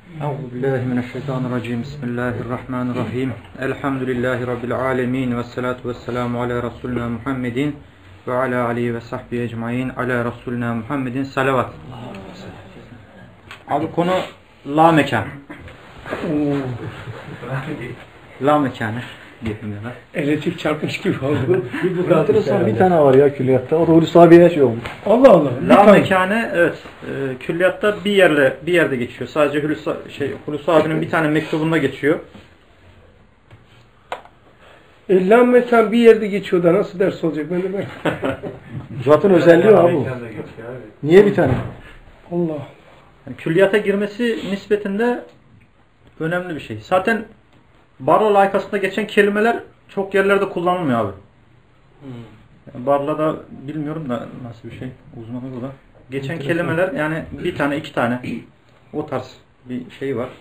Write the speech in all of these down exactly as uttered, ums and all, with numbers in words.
Euzubillahimineşşeytanirracim. Bismillahirrahmanirrahim. Elhamdülillahi Rabbil alemin. Vessalatu vesselamu ala Resulina Muhammedin ve ala alihi ve sahbihi ecmain. Ala Resulina Muhammedin salavat. Abi konu la mekan. La mekanı. Elektrik çarpmış gibi oldu. Bir enteresan bir tane var ya külliyatta. O da Hulusi abiye yaşıyor. Allah Allah. La mekanı evet e, külliyatta bir yerle bir yerde geçiyor. Sadece Hulusi şey Hulusi abinin bir tane mektubunda geçiyor. E, la mekan bir yerde geçiyor da nasıl ders olacak ben de ben. Zaten özelliği abi bu. Niye bir tane? Allah. Yani külliyata girmesi nispetinde önemli bir şey. Zaten Barla layıkasında geçen kelimeler çok yerlerde kullanılmıyor abi. Yani Barla da bilmiyorum da nasıl bir şey. Uzmanı bu da. Geçen kelimeler yani bir tane iki tane o tarz bir şey var.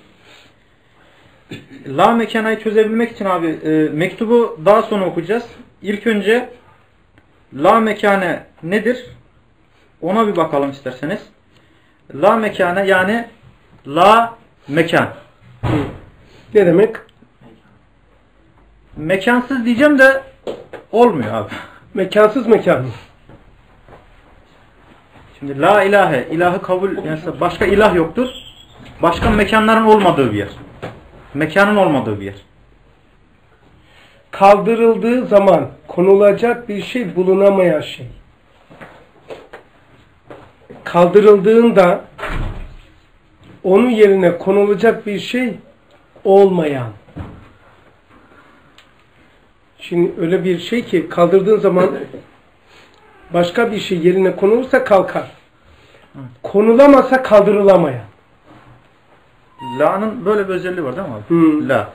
La mekanayı çözebilmek için abi e, mektubu daha sonra okuyacağız. İlk önce la mekane nedir? Ona bir bakalım isterseniz. La mekane yani la mekan. Ne demek? Mekansız diyeceğim de olmuyor abi. Mekansız mekan mı? Şimdi la ilahe, ilahı kabul, yani başka ilah yoktur. Başka mekanların olmadığı bir yer. Mekanın olmadığı bir yer. Kaldırıldığı zaman konulacak bir şey bulunamayan şey. Kaldırıldığında onun yerine konulacak bir şey olmayan. Şimdi öyle bir şey ki kaldırdığın zaman başka bir şey yerine konulursa kalkar. Konulamasa kaldırılamayan. La'nın böyle bir özelliği var değil mi abi? Hmm. La.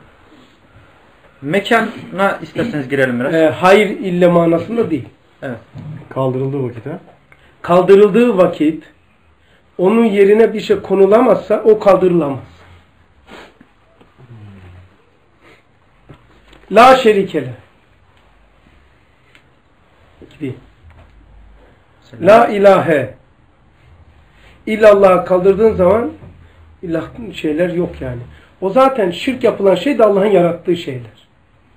Mekana isterseniz girelim biraz. Ee, hayır ille manasında değil. Evet. Kaldırıldığı vakit ha? Kaldırıldığı vakit onun yerine bir şey konulamazsa o kaldırılamaz. La şerikele. Gibi. La ilahe. İllallah'ı kaldırdığın zaman ilah şeyler yok yani. O zaten şirk yapılan şey de Allah'ın yarattığı şeyler.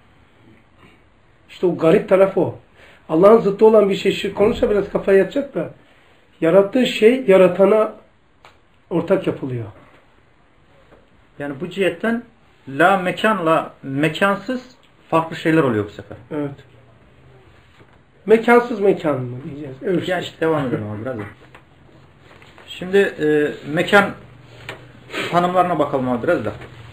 İşte o garip tarafı o. Allah'ın zıttı olan bir şey şirk konuşsa biraz kafaya yatacak da yarattığı şey yaratana ortak yapılıyor. Yani bu cihetten la mekanla mekansız farklı şeyler oluyor bu sefer. Evet. Mekansız mekan mı diyeceğiz? Evet. Ya işte devam edelim abi biraz da. Şimdi e, mekan tanımlarına bakalım abi biraz da.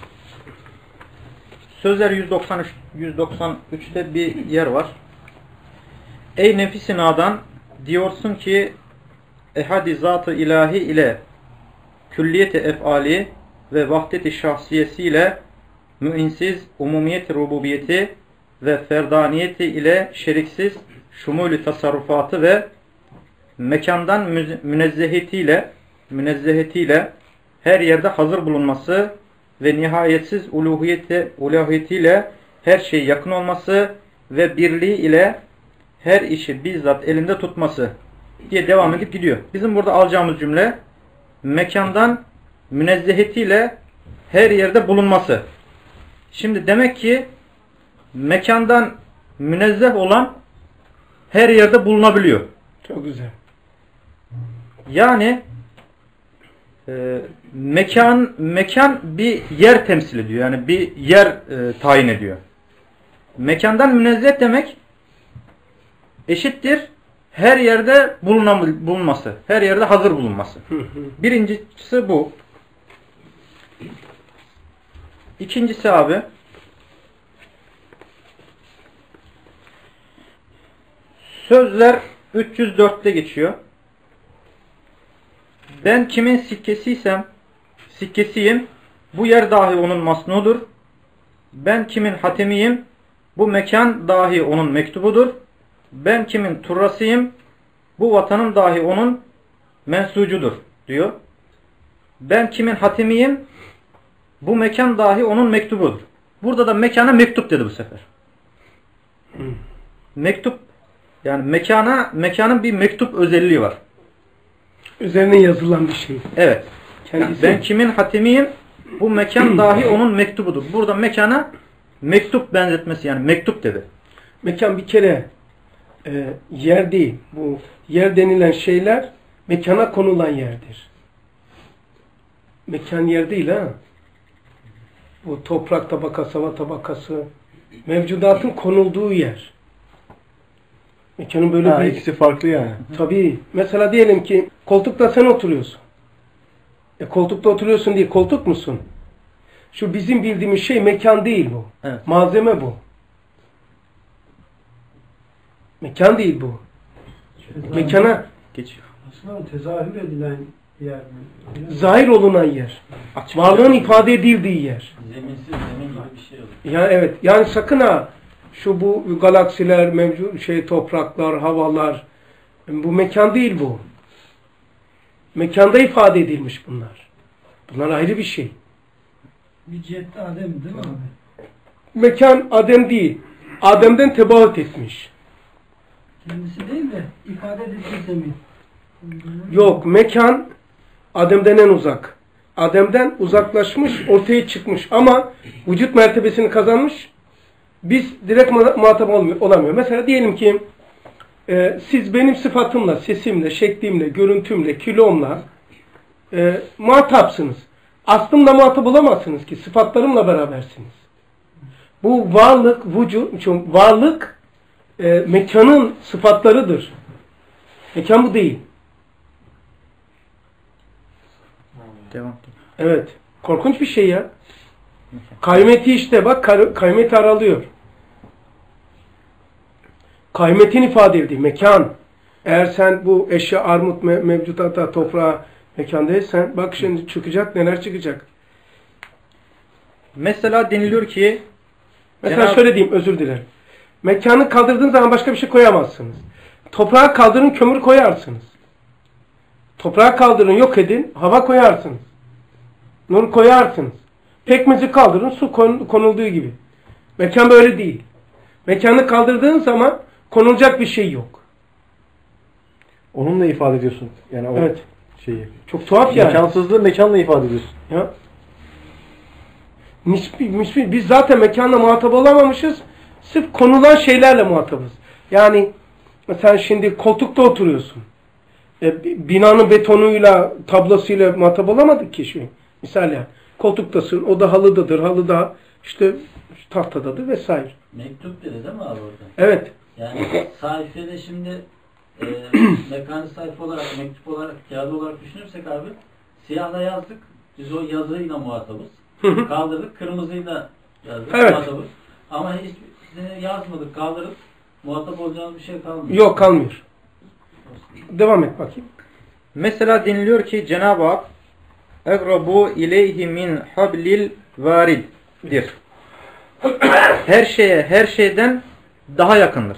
Sözler yüz doksan üç yüz doksan üç'te bir yer var. Ey nefis-i nadan, diyorsun ki ehad-i zat-ı ilahi ile külliyet-i ef'ali ve vahdet-i şahsiyesiyle mü'insiz umumiyet-i rububiyeti ve ferdaniyeti ile şeriksiz şumul-i tasarrufatı ve mekandan münezzehetiyle münezzehetiyle her yerde hazır bulunması ve nihayetsiz uluhiyeti, uluhiyetiyle her şey yakın olması ve birliği ile her işi bizzat elinde tutması diye devam edip gidiyor. Bizim burada alacağımız cümle mekandan münezzehetiyle her yerde bulunması. Şimdi demek ki mekandan münezzeh olan her yerde bulunabiliyor. Çok güzel. Yani e, mekan mekan bir yer temsil ediyor. Yani bir yer e, tayin ediyor. Mekandan münezzeh demek eşittir her yerde bulunam bulunması. Her yerde hazır bulunması. Birincisi bu. İkincisi abi Sözler üç yüz dört'te geçiyor. Ben kimin sikkesiysem sikkesiyim, bu yer dahi onun masnudur. Ben kimin hatemiyim, bu mekan dahi onun mektubudur. Ben kimin turrasıyım, bu vatanım dahi onun mensucudur diyor. Ben kimin hatemiyim, bu mekan dahi onun mektubudur. Burada da mekana mektup dedi bu sefer. Mektup yani mekana mekanın bir mektup özelliği var. Üzerine yazılan bir şey. Evet. Kendisi. Ben kimin hatimiyim? Bu mekan dahi onun mektubudur. Burada mekana mektup benzetmesi, yani mektup dedi. Mekan bir kere e, yer değil. Bu yer denilen şeyler mekana konulan yerdir. Mekan yer değil ha. Bu toprak tabakası, hava tabakası, mevcudatın konulduğu yer. Mekanın böyle Ha, bir... ikisi farklı yani. Tabii. Mesela diyelim ki koltukta sen oturuyorsun. E, koltukta oturuyorsun değil, koltuk musun? Şu bizim bildiğimiz şey mekan değil bu. Evet. Malzeme bu. Mekan değil bu. Mekana Geçiyor. Aslında tezahür edilen yer mi? zahir olunan yer. Açık. Varlığın ifade edildiği yer. Zeminsiz zemin gibi bir şey olur. Ya evet. Yani sakın ha şu bu galaksiler, mevcut şey topraklar, havalar, bu mekan değil bu. Mekanda ifade edilmiş bunlar. Bunlar ayrı bir şey. Bir cihette Adem değil mi abi? Mekan Adem değil. Adem'den tebaut etmiş. Kendisi değil de ifade edildiği zemin. Yok, mekan Adem'den en uzak. Adem'den uzaklaşmış, ortaya çıkmış ama vücut mertebesini kazanmış. Biz direkt muhatap olmuyor, olamıyor. Mesela diyelim ki e, siz benim sıfatımla, sesimle, şeklimle, görüntümle, kilomla e, muhatapsınız. Aslımla muhatap olamazsınız ki. Sıfatlarımla berabersiniz. Bu varlık, vücut, varlık e, mekanın sıfatlarıdır. Mekan bu değil. Devam. Evet. Korkunç bir şey ya. Kaymeti işte bak kaymeti aralıyor. Kaymetin ifade edildiği mekan. Eğer sen bu eşya, armut, me mevcutata, toprağa mekan değilsen bak şimdi çıkacak, neler çıkacak. Mesela deniliyor ki Mesela Cenab- şöyle diyeyim, özür dilerim. Mekanı kaldırdığın zaman başka bir şey koyamazsınız. Toprağı kaldırın, kömür koyarsınız. Toprağı kaldırın, yok edin, hava koyarsınız. Nur koyarsınız. Pekmezi kaldırın, su konulduğu gibi. Mekan böyle değil. Mekanı kaldırdığın zaman konulacak bir şey yok. Onunla ifade ediyorsun. Yani o Evet. şeyi. Çok tuhaf yani. Mekansızlığı mekanla ifade ediyorsun. Ya. Nispi, nispi, biz zaten mekanla muhatap olamamışız. Sırf konulan şeylerle muhatabız. Yani sen şimdi koltukta oturuyorsun. E, binanın betonuyla, tablasıyla muhatap olamadık ki şu. Misal yani. Koltuktasın, o da halıdadır, halı da işte tahtadadır vesaire. Mektup dedi değil mi abi orada? Evet. Yani sayfede şimdi e, mekanik sayfa olarak, mektup olarak, kağıdı olarak düşünürsek abi siyahla yazdık. Biz o yazıyla muhatabız. Kaldırdık. Kırmızıyla yazdık. Evet. Muhatabız. Ama hiçbirini yazmadık. Kaldırıp muhatap olacağımız bir şey kalmıyor. Yok, kalmıyor. Devam et bakayım. mesela deniliyor ki Cenab-ı Hak اَقْرَبُوا اِلَيْهِ مِنْ حَبْلِ الْوَارِد'dir. Her şeye, her şeyden daha yakındır.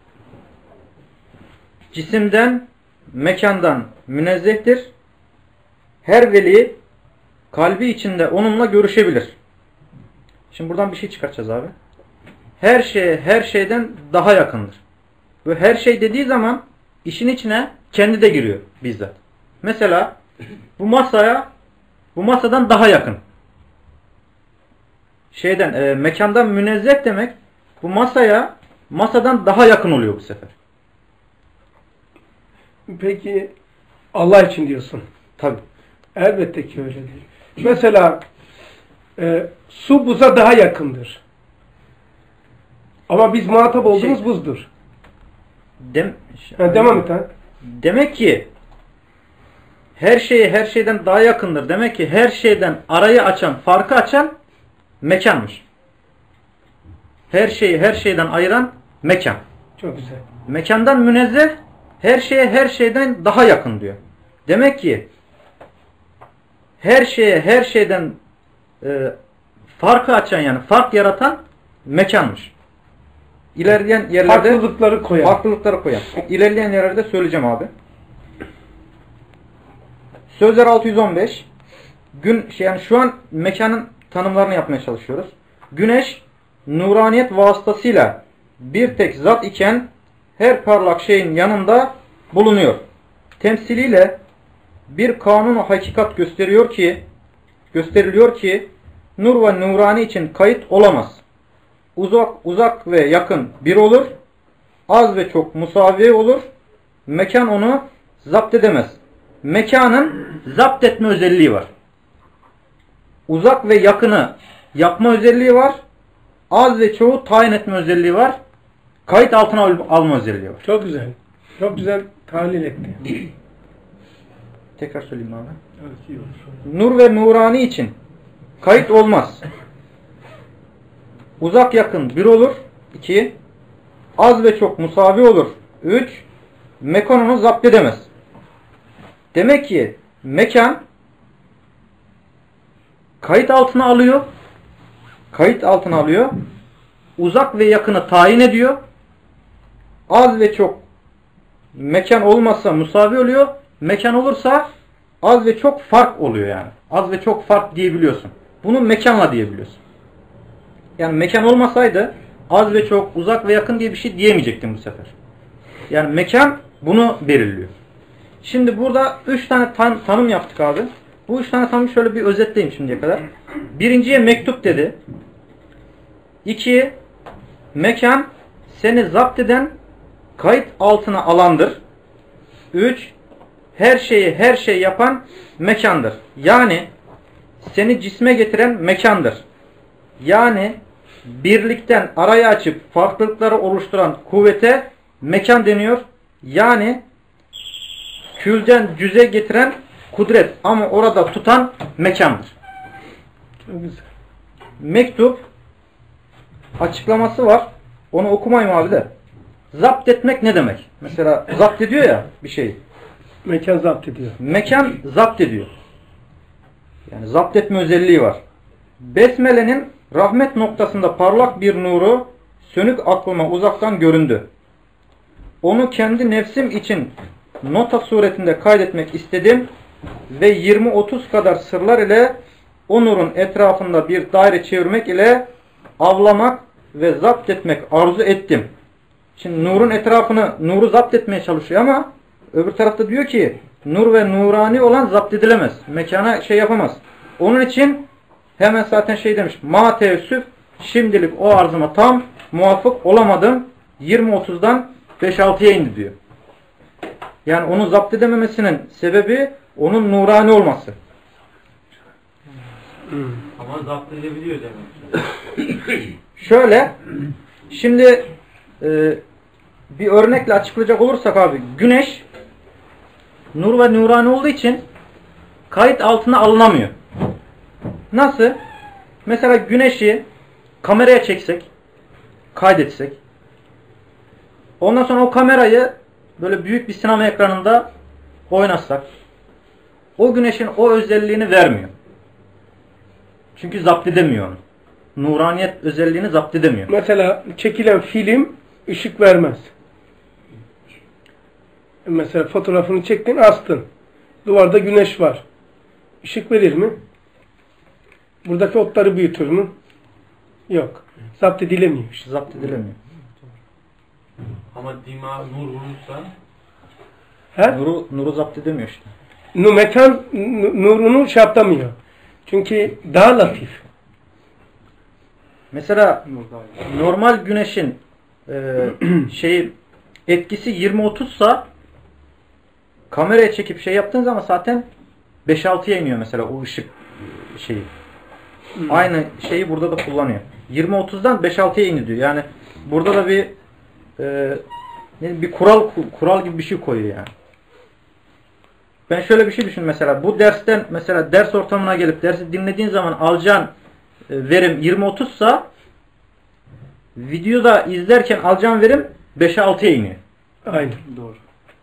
Cisimden, mekandan münezzehtir. Her veli kalbi içinde onunla görüşebilir. Şimdi buradan bir şey çıkartacağız abi. Her şeye, her şeyden daha yakındır. Ve her şey dediği zaman işin içine kendi de giriyor bizzat. Mesela bu masaya, bu masadan daha yakın. Şeyden, e, mekandan münezzeh demek, bu masaya, masadan daha yakın oluyor bu sefer. Peki Allah için diyorsun. Tabii. Elbette ki öyle değil. Mesela e, su buza daha yakındır. Ama biz muhatap olduğumuz Şey- buzdur. Dem Ha, devam et ha. Demek ki her şeye her şeyden daha yakındır. Demek ki her şeyden arayı açan, farkı açan mekanmış. Her şeyi her şeyden ayıran mekan. Çok güzel. Mekandan münezzeh, her şeye her şeyden daha yakın diyor. Demek ki her şeye her şeyden e, farkı açan, yani fark yaratan mekanmış. İlerleyen yerlerde Farklılıkları koyar. farklılıkları koyan. İlerleyen yerlerde söyleyeceğim abi. Sözler altı yüz on beş. Gün şey yani şu an mekanın tanımlarını yapmaya çalışıyoruz. Güneş nuraniyet vasıtasıyla bir tek zat iken her parlak şeyin yanında bulunuyor. Temsiliyle bir kanunu hakikat gösteriyor ki gösteriliyor ki nur ve nurani için kayıt olamaz. Uzak uzak ve yakın bir olur. Az ve çok musavi olur. Mekan onu zapt edemez. Mekanın zapt etme özelliği var. Uzak ve yakını yapma özelliği var. Az ve çoğu tayin etme özelliği var. Kayıt altına alma özelliği var. Çok güzel. Çok güzel tahlil etti. Tekrar söyleyeyim abi. Nur ve nurani için kayıt olmaz. Uzak yakın bir olur. iki. Az ve çok musavi olur. üç. Mekan onu zapt edemez. Demek ki mekan kayıt altına alıyor. Kayıt altına alıyor. Uzak ve yakını tayin ediyor. Az ve çok mekan olmazsa musavi oluyor. Mekan olursa az ve çok fark oluyor yani. Az ve çok fark diyebiliyorsun. Bunu mekanla diyebiliyorsun. Yani mekan olmasaydı az ve çok, uzak ve yakın diye bir şey diyemeyecektim bu sefer. Yani mekan bunu belirliyor. Şimdi burada üç tane tan tanım yaptık abi. Bu üç tane tanımı şöyle bir özetleyeyim şimdiye kadar. Birinciye mektup dedi. İki, mekan seni zapt eden, kayıt altına alandır. Üç, her şeyi her şey yapan mekandır. Yani seni cisme getiren mekandır. Yani birlikten arayı açıp farklılıkları oluşturan kuvvete mekan deniyor. Yani külden cüze getiren kudret ama orada tutan mekandır. Çok güzel. Mektup açıklaması var. Onu okumayayım abi de. Zapt etmek ne demek? Mesela zapt ediyor ya bir şeyi. Mekan zapt ediyor. Mekan zapt ediyor. Yani zapt etme özelliği var. Besmele'nin rahmet noktasında parlak bir nuru sönük aklıma uzaktan göründü. Onu kendi nefsim için nota suretinde kaydetmek istedim ve yirmi otuz kadar sırlar ile o nurun etrafında bir daire çevirmek ile avlamak ve zapt etmek arzu ettim. Şimdi nurun etrafını, nuru zapt etmeye çalışıyor ama öbür tarafta diyor ki nur ve nurani olan zapt edilemez. Mekana şey yapamaz. Onun için hemen zaten şey demiş. Ma teessüf, şimdilik o arzıma tam muvafık olamadım. yirmi otuzdan beş altıya indi diyor. Yani onu zapt edememesinin sebebi onun nurani olması. Ama zapt edebiliyor demek. Şöyle, şimdi e, bir örnekle açıklayacak olursak abi, güneş nur ve nurani olduğu için kayıt altına alınamıyor. Nasıl? Mesela güneşi kameraya çeksek, kaydetsek, ondan sonra o kamerayı böyle büyük bir sinema ekranında oynatsak, o güneşin o özelliğini vermiyor. Çünkü zapt edemiyor onu. Nuraniyet özelliğini zapt edemiyor. Mesela çekilen film ışık vermez. Mesela fotoğrafını çektin, astın. Duvarda güneş var. Işık verir mi? Buradaki otları büyütür mü? Yok. Zapt edilemiyor işte. Zapt edilemiyor. Ama dima nur vurursa He? Nuru, nuru zapt edemiyor işte. Nu mekan nurunu şey yapamıyor. Çünkü daha latif. Mesela normal güneşin e, şeyi etkisi yirmi otuzsa kameraya çekip şey yaptığın zaman zaten beş altıya iniyor mesela o ışık şeyi. Hmm. Aynı şeyi burada da kullanıyor. yirmi otuzdan beş altıya iniyor diyor. Yani burada da bir e, bir kural kural gibi bir şey koyuyor yani. Ben şöyle bir şey düşün mesela. Bu dersten mesela ders ortamına gelip dersi dinlediğin zaman alacağın verim yirmi otuzsa videoda izlerken alacağın verim beşe altıya iniyor. Aynen. Doğru.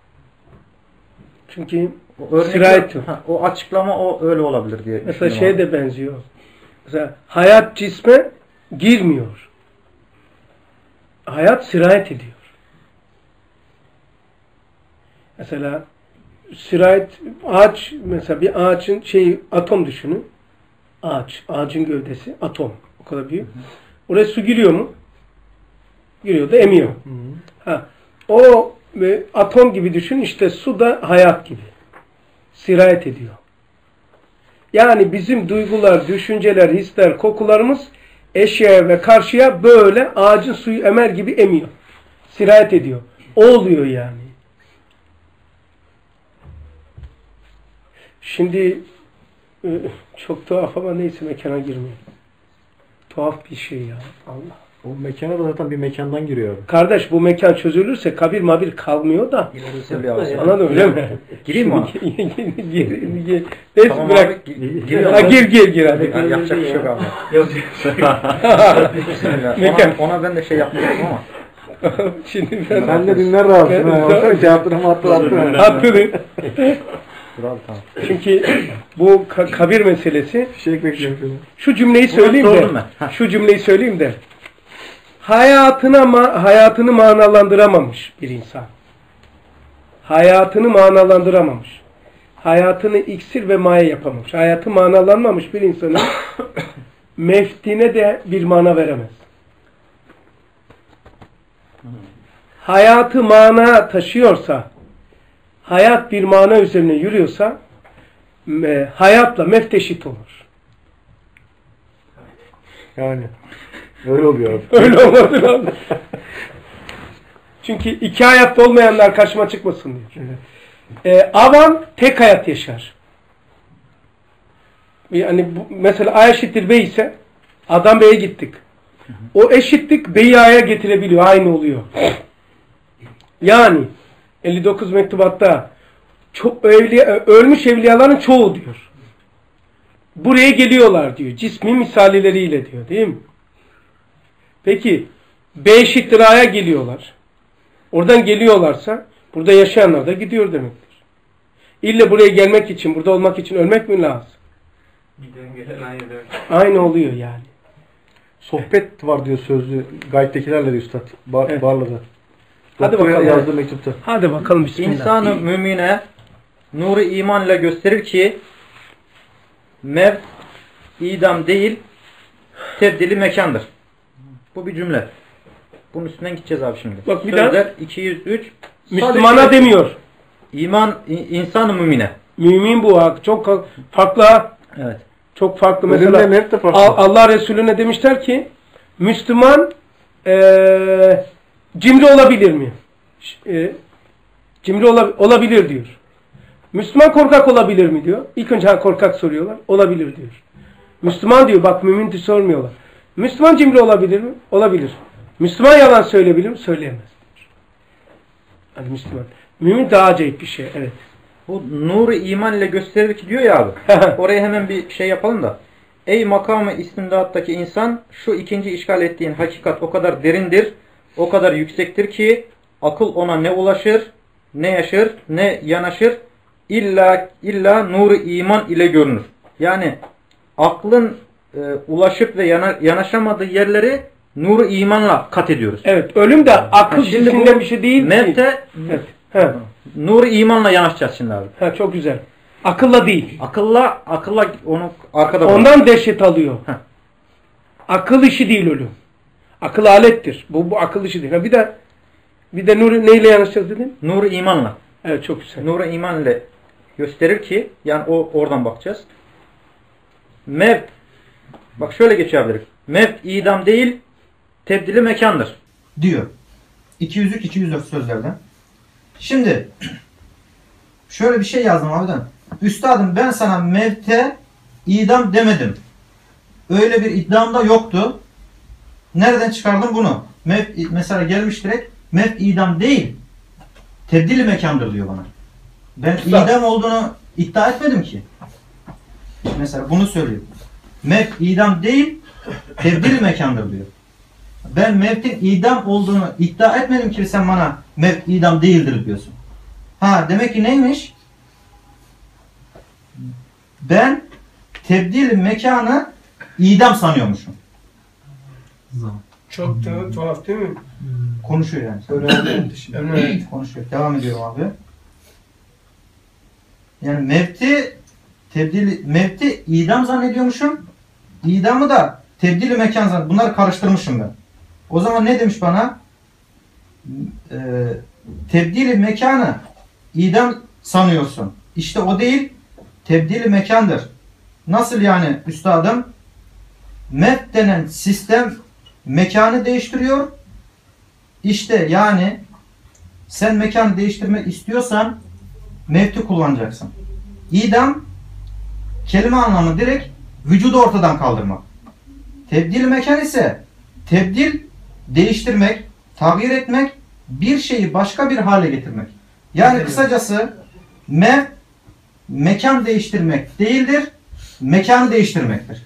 Çünkü o, sirayet yok. Ha, o açıklama o öyle olabilir diye. Mesela şey de benziyor. Mesela hayat cisme girmiyor. Hayat sirayet ediyor. Mesela sirayet ağaç mesela bir ağaçın şeyi atom düşünün. Ağaç, ağacın gövdesi atom. O kadar büyük. Oraya su giriyor mu? Giriyor da emiyor. Hı hı. Ha, o e, atom gibi düşün işte su da hayat gibi. sirayet ediyor. Yani bizim duygular, düşünceler, hisler, kokularımız eşyaya ve karşıya böyle ağacın suyu emer gibi emiyor. Sirayet ediyor. O oluyor yani. Şimdi çok tuhaf ama neyse mekana girmiyor. Tuhaf bir şey ya. Allah. O mekana da zaten bir mekandan giriyor abi. Kardeş bu mekan çözülürse kabir mabir kalmıyor da. Anladın öyle mi? Gireyim mi ona? Gir, gir. Neyse Tamam bırak. abi, gi- giriyorum. Ha, gir gir gir hadi. Ya, yapacak bir şey yok abi. Bismillah. Mekan. Ona, ona ben de şey yapmıştım ama. Şimdi ben... Sen de dinler razısın ha. Baksana cevaplarımı attı attı. Attı. Dur abi tamam. Çünkü bu ka- kabir meselesi. Fişek bekliyorum. Şu cümleyi söyleyeyim de. sordum ben. Şu cümleyi söyleyeyim de. Hayatına ma hayatını manalandıramamış bir insan. Hayatını manalandıramamış. Hayatını iksir ve maye yapamamış. Hayatı manalanmamış bir insanın meftine de bir mana veremez. Hayatı mana taşıyorsa, hayat bir mana üzerine yürüyorsa, e, hayatla mefteşit olur. Yani öyle oluyor abi. Öyle olmadı lazım. Çünkü iki hayatta olmayanlar karşıma çıkmasın diyor. E, avam tek hayat yaşar. Yani bu, mesela A eşittir B ise adam B'ye gittik. O eşitlik B'yi A'ya getirebiliyor. Aynı oluyor. Yani elli dokuz mektubatta çok evliya, ölmüş evliyaların çoğu diyor. Buraya geliyorlar diyor. Cismi misalileriyle diyor. Değil mi? Peki B eşittir A'ya geliyorlar. Oradan geliyorlarsa burada yaşayanlar da gidiyor demektir. İlle buraya gelmek için, burada olmak için ölmek mi lazım? Giden gelen aynı demek. Aynı oluyor yani. Sohbet var diyor sözlü. Gayettekilerle diyor üstad. Bar, Evet. Barla'da. Hadi Doktora bakalım. yazdığı mektupta. Hadi bakalım bismillah. İnsanı mümine nuru iman ile gösterir ki mevt idam değil tebdili mekandır. Bu bir cümle. Bunun üstünden gideceğiz abi şimdi. Bak bir Sözler daha. iki yüz üç. Müslümana Sadece demiyor. İman insanı mümine. Mümin bu hak. Çok farklı. Evet. Çok farklı. Ölümle Mesela mevt de farklı. Al- Allah Resulüne demişler ki Müslüman ee, cimri olabilir mi? E, cimri ola- olabilir diyor. Müslüman korkak olabilir mi diyor. İlk önce ha, korkak soruyorlar. Olabilir diyor. Müslüman diyor. Bak mümin de sormuyorlar. Müslüman cimri olabilir mi? Olabilir. Müslüman yalan söyleyebilir mi? Söyleyemez diyor. Hadi Müslüman. Mümin daha acayip bir şey. Evet. Bu nuru iman ile gösterir ki diyor ya abi. Oraya hemen bir şey yapalım da. Ey makamı istimdattaki insan, şu ikinci işgal ettiğin hakikat o kadar derindir, o kadar yüksektir ki akıl ona ne ulaşır, ne yaşır, ne yanaşır, illa illa nuru iman ile görünür. Yani aklın e, ulaşıp ve yana, yanaşamadığı yerleri nuru imanla kat ediyoruz. Evet. Ölüm de akıl Şimdi cinsinden bu bir şey değil ki. Mevte Evet. He. nuru imanla yanaşacağız şimdi abi. Ha, çok güzel. Akılla değil. Akılla akılla onu arkada bırak. Ondan dehşet alıyor. Heh. Akıl işi değil ölüm. Akıl alettir. Bu, bu akıl işi değil. Ha, bir de bir de nur neyle yanaşacağız dedin? Nuru imanla. Evet çok güzel. Nuru iman ile gösterir ki yani o oradan bakacağız. Mevt bak şöyle geçebiliriz. Mevt idam değil tebdili mekandır diyor. iki yüz üç iki yüz dört sözlerden. Şimdi şöyle bir şey yazdım abiden. Üstadım ben sana mevte idam demedim. Öyle bir iddiam da yoktu. Nereden çıkardın bunu? Mevt, mesela gelmiş direkt mevt idam değil. Tebdili mekandır diyor bana. Ben Üstad. idam olduğunu iddia etmedim ki. Mesela bunu söylüyor. Mevt idam değil, tebdili mekandır diyor. Ben mevtin idam olduğunu iddia etmedim ki sen bana mevt idam değildir diyorsun. Ha demek ki neymiş? Ben tebdil mekanı idam sanıyormuşum. Çok da tuhaf değil mi? Konuşuyor yani. Evet. Konuşuyor. Devam ediyorum abi. Yani mevti tebdil mevti idam zannediyormuşum. İdamı da tebdili mekan zannediyorum. Bunları karıştırmışım ben. O zaman ne demiş bana? Ee, tebdili mekanı idam sanıyorsun. İşte o değil. tebdili mekandır. Nasıl yani üstadım? Mevt denen sistem mekanı değiştiriyor. İşte yani sen mekanı değiştirmek istiyorsan mevti kullanacaksın. İdam kelime anlamı direkt vücudu ortadan kaldırmak. Tebdil mekan ise tebdil değiştirmek, tağyir etmek, bir şeyi başka bir hale getirmek. Yani kısacası mev mekan değiştirmek değildir, mekanı değiştirmektir.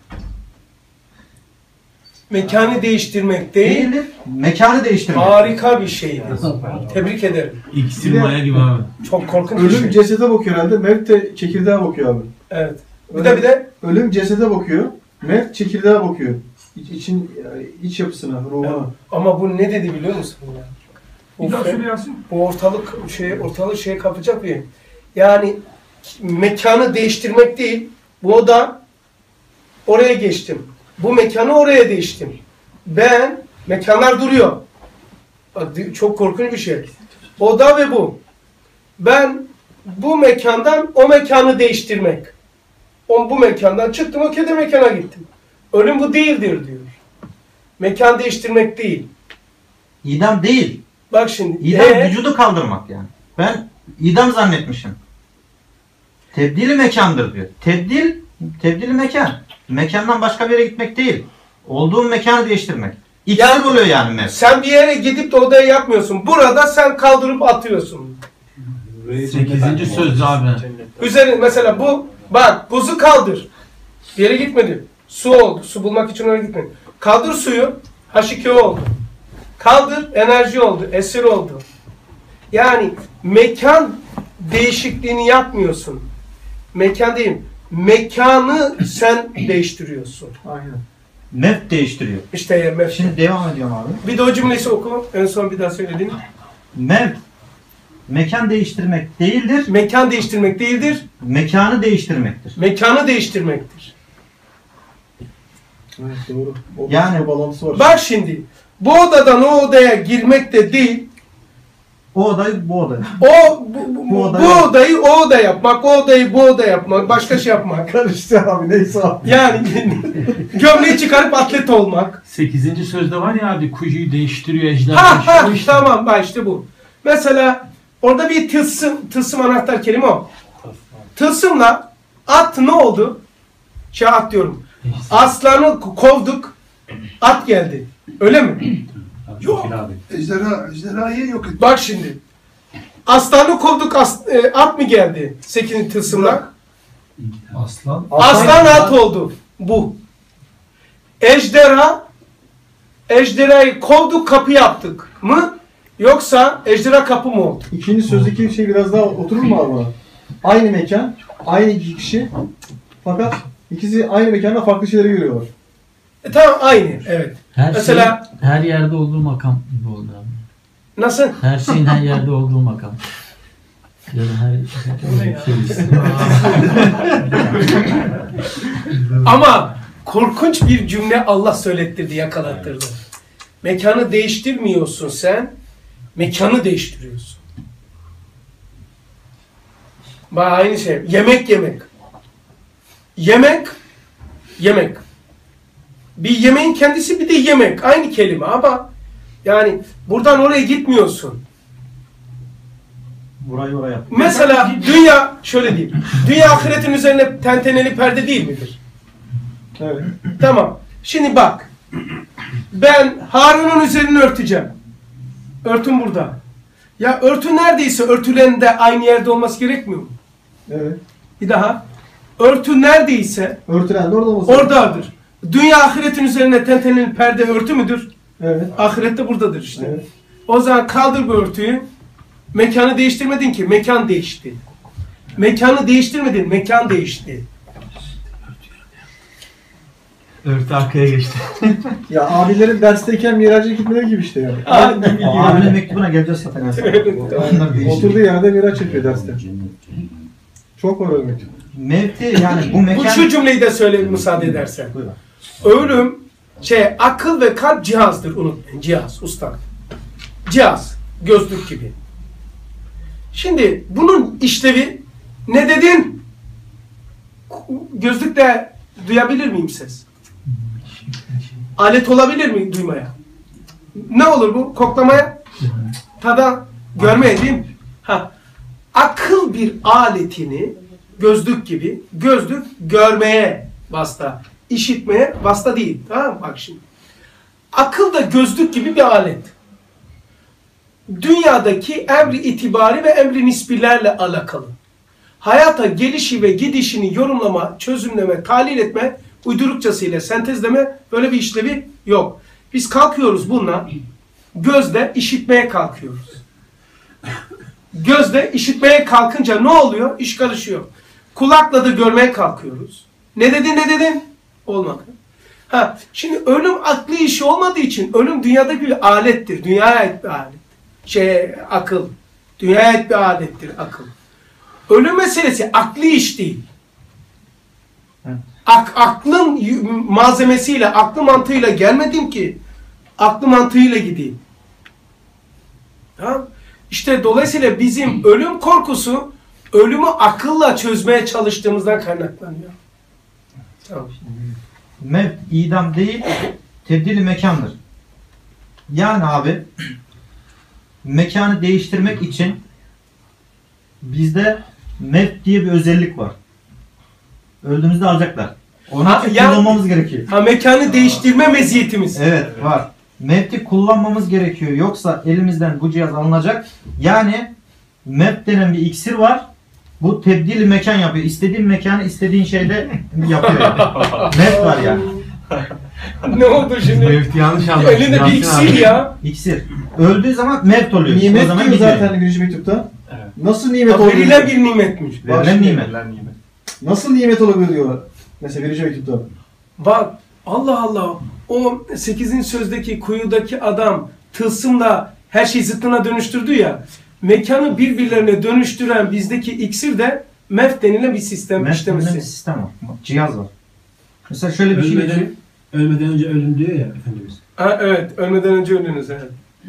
Mekanı değiştirmek değil, Değildir, mekanı değiştirmek. harika bir şeydir. Tebrik ederim. İkisi maya gibi abi. Çok korkunç bir Ölüm şey. cesede bakıyor herhalde. Mevt de çekirdeğe bakıyor abi. Evet. Bir de bir de Ölüm cesede bakıyor. Mevt çekirdeğe bakıyor. İç, için, yani iç yapısına, ruhuna. ama bu ne dedi biliyor musun ya? Bu, Bir daha söyle Yasin. bu ortalık şey ortalık şey kapacak bir. Yani mekanı değiştirmek değil. Bu oda oraya geçtim. Bu mekanı oraya değiştim. Ben mekanlar duruyor. Bak, çok korkunç bir şey. Oda ve bu. Ben bu mekandan o mekanı değiştirmek. O bu mekandan çıktım, öteki mekana gittim. Ölüm bu değildir diyor. Mekan değiştirmek değil. İdam değil. Bak şimdi. İdam ee, vücudu kaldırmak yani. Ben idam zannetmişim. Tebdili mekandır diyor. Tebdil, tebdili mekan. Mekandan başka bir yere gitmek değil. Olduğun mekanı değiştirmek. İkisi Yani- buluyor yani mevzu. sen bir yere gidip de odaya yapmıyorsun. Burada sen kaldırıp atıyorsun. Sekizinci söz abi. Üzerine mesela bu, bak buzu kaldır. Bir yere gitmedi. Su oldu. Su bulmak için oraya gitmedi. Kaldır suyu. H iki O oldu. Kaldır enerji oldu. Esir oldu. Yani mekan değişikliğini yapmıyorsun. Mekan değil. Mekanı sen değiştiriyorsun. Aynen. Mevt değiştiriyor. İşte ya, mef- Şimdi devam ediyorum abi. bir de o cümlesi oku. En son bir daha söyledin. Mevt mekan değiştirmek değildir, Mekan değiştirmek değildir. mekanı değiştirmektir. Mekanı değiştirmektir. Evet, doğru. O Yani- yani balansı var. Bak şimdi. Bu odadan o odaya girmek de değil. O odayı bu odaya. O bu, bu, Bu bu odayı- odayı o oda yapmak, o odayı bu oda yapmak, başka şey yapmak. Karıştı abi, neyse abi. Yani gömleği çıkarıp atlet olmak. Sekizinci sözde var ya abi kuyuyu değiştiriyor, ejder Ha ha değiştiriyor işte. tamam bak işte bu. Mesela orada bir tılsım, tılsım anahtar kelime o. Tılsımla at ne oldu? Şey at diyorum. Aslanı kovduk, at geldi. Öyle mi? Yok. Ejderha, ejderhayı yok et. Bak şimdi. Aslanı kovduk, as, e, at mı geldi? Sekizinci tılsımla. Aslan. Aslan at oldu. Bu. Ejderha, ejderhayı kovduk, kapı yaptık mı? Yoksa ejderha kapı mı oldu? İkinci sözdeki şey biraz daha oturur mu abi buna? Aynı mekan, aynı iki kişi. Fakat ikisi aynı mekanda farklı şeyleri görüyorlar. E, tamam aynı. Evet. Her Mesela- şey her yerde olduğu makam gibi oldu abi. Nasıl? Her şeyin her yerde olduğu makam. Ya da her şey. Ama korkunç bir cümle Allah söylettirdi, yakalattırdı. Mekanı değiştirmiyorsun sen, mekanı değiştiriyorsun. Bak aynı şey. Yemek yemek. Yemek, yemek. Bir yemeğin kendisi bir de yemek. Aynı kelime ama yani buradan oraya gitmiyorsun. Burayı oraya yap. Mesela dünya, şöyle diyeyim. Dünya ahiretin üzerine tenteneli perde değil midir? Evet. Tamam. Şimdi bak. Ben Harun'un üzerini örteceğim. Örtüm burada. Ya örtü neredeyse örtülerin de aynı yerde olması gerekmiyor mu? Evet. Bir daha. Örtü neredeyse Örtülen de orada olması. oradadır. Dünya ahiretin üzerine tenteneli perde örtü müdür? Evet. Ahirette buradadır işte. Evet. O zaman kaldır bu örtüyü. Mekanı değiştirmedin ki. Mekan değişti. Mekanı değiştirmedin. Mekan değişti. Örtü arkaya geçti. Ya abilerin dersteyken miraca gitmeleri gibi işte yani. Aynen. O abinin mektubuna geleceğiz zaten. Onlar değişiyor. Oturduğu yerde miraç yapıyor derste. Çok var öyle mektup. Mevti yani bu Bu mekan... şu cümleyi de söyle müsaade edersen. Buyurun. Ölüm, şey, akıl ve kalp cihazdır, unutmayın. Cihaz, usta. Cihaz, gözlük gibi. Şimdi bunun işlevi ne dedin? gözlükle duyabilir miyim ses? Alet olabilir mi duymaya? Ne olur bu? Koklamaya? Tada? Görmeye değil mi? Ha. Akıl bir aletini gözlük gibi, gözlük görmeye vasıta, işitmeye vasıta değil. Tamam mı? Bak şimdi. Akıl da gözlük gibi bir alet. Dünyadaki emri itibari ve emri nisbilerle alakalı. Hayata gelişi ve gidişini yorumlama, çözümleme, tahlil etme, uydurukçasıyla sentezleme böyle bir işlevi yok. Biz kalkıyoruz bununla, gözle işitmeye kalkıyoruz. Gözle işitmeye kalkınca ne oluyor? İş karışıyor. Kulakla da görmeye kalkıyoruz. Ne dedin ne dedin? Olmadı. Ha, şimdi ölüm akli işi olmadığı için ölüm dünyada bir alettir. Dünyaya ait bir alet. Şey, akıl. Dünyaya ait bir alettir akıl. Ölüm meselesi akli iş değil. Ak, aklın malzemesiyle, aklı mantığıyla gelmedim ki aklı mantığıyla gideyim. Tamam. İşte dolayısıyla bizim ölüm korkusu ölümü akılla çözmeye çalıştığımızdan kaynaklanıyor. Tamam. Mevt idam değil, tebdili mekandır. Yani abi mekanı değiştirmek için bizde mevt diye bir özellik var. Öldüğümüzde alacaklar. Onu Ha, için ya- kullanmamız gerekiyor. Ha, mekanı değiştirme meziyetimiz. Evet var. Mevt'i kullanmamız gerekiyor. Yoksa elimizden bu cihaz alınacak. Yani mevt denen bir iksir var. Bu tebdili mekan yapıyor. İstediğin mekanı istediğin şeyde yapıyor. Mevt var yani. Ne oldu şimdi? Mevti yanlış anlamış. Elinde bir Yasin iksir abi. ya. İksir. Öldüğü zaman mevt oluyor. o Nimet zaman diyor gidiyor. zaten birinci mektupta. Evet. Nasıl nimet Ha, olabilir? verilen bir nimetmiş. Verilen nimet. Nasıl nimet olabilir diyor. Mesela birinci mektupta. Bak Allah Allah, o sekizinci sözdeki kuyudaki adam tılsımla her şeyi zıttına dönüştürdü ya, mekanı birbirlerine dönüştüren bizdeki iksir de mevt denilen bir sistem Mevt denilen bir işlemesi. sistem var. Cihaz var. Mesela şöyle bir şey Ölmeden, geçiyor. ölmeden önce ölüm diyor ya Efendimiz. Ha, evet, ölmeden önce ölünüz. Evet.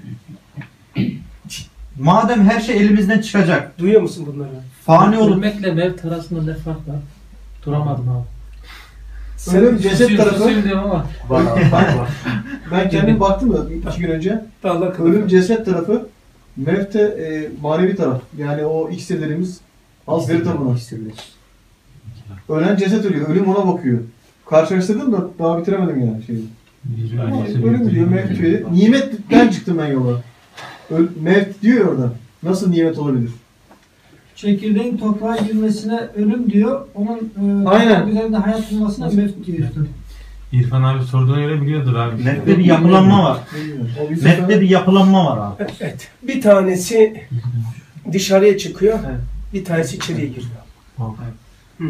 Madem her şey elimizden çıkacak, Duyuyor musun bunları? fani olup Ölmekle mevt arasında ne fark var? Duramadım abi. Ölüm ceset Susuyor, tarafı. susuyor diyorum ama. Var abi, var, var. Ben kendim baktım da iki gün önce. Allah Ölüm ceset tarafı, mevte e, manevi taraf. Yani o iksirlerimiz az veri tabanı. Ölen ceset ölüyor. Ölüm ona bakıyor. Karşılaştırdım da daha bitiremedim yani şeyi. Ama ölüm diyor, mevt diyor. Nimetten çıktım ben yola. Öl, mevt diyor orada. Nasıl nimet olabilir? Çekirdeğin toprağa girmesine ölüm diyor. Onun e, Aynen. toprak üzerinde hayat bulmasına mevt diyor. İrfan abi sorduğuna göre biliyordur abi. mevtte bir yapılanma var. Bilmiyorum. O bir Mevtte sefer- bir yapılanma var abi. Evet. Bir tanesi dışarıya çıkıyor, Evet. bir tanesi içeriye giriyor. Hı.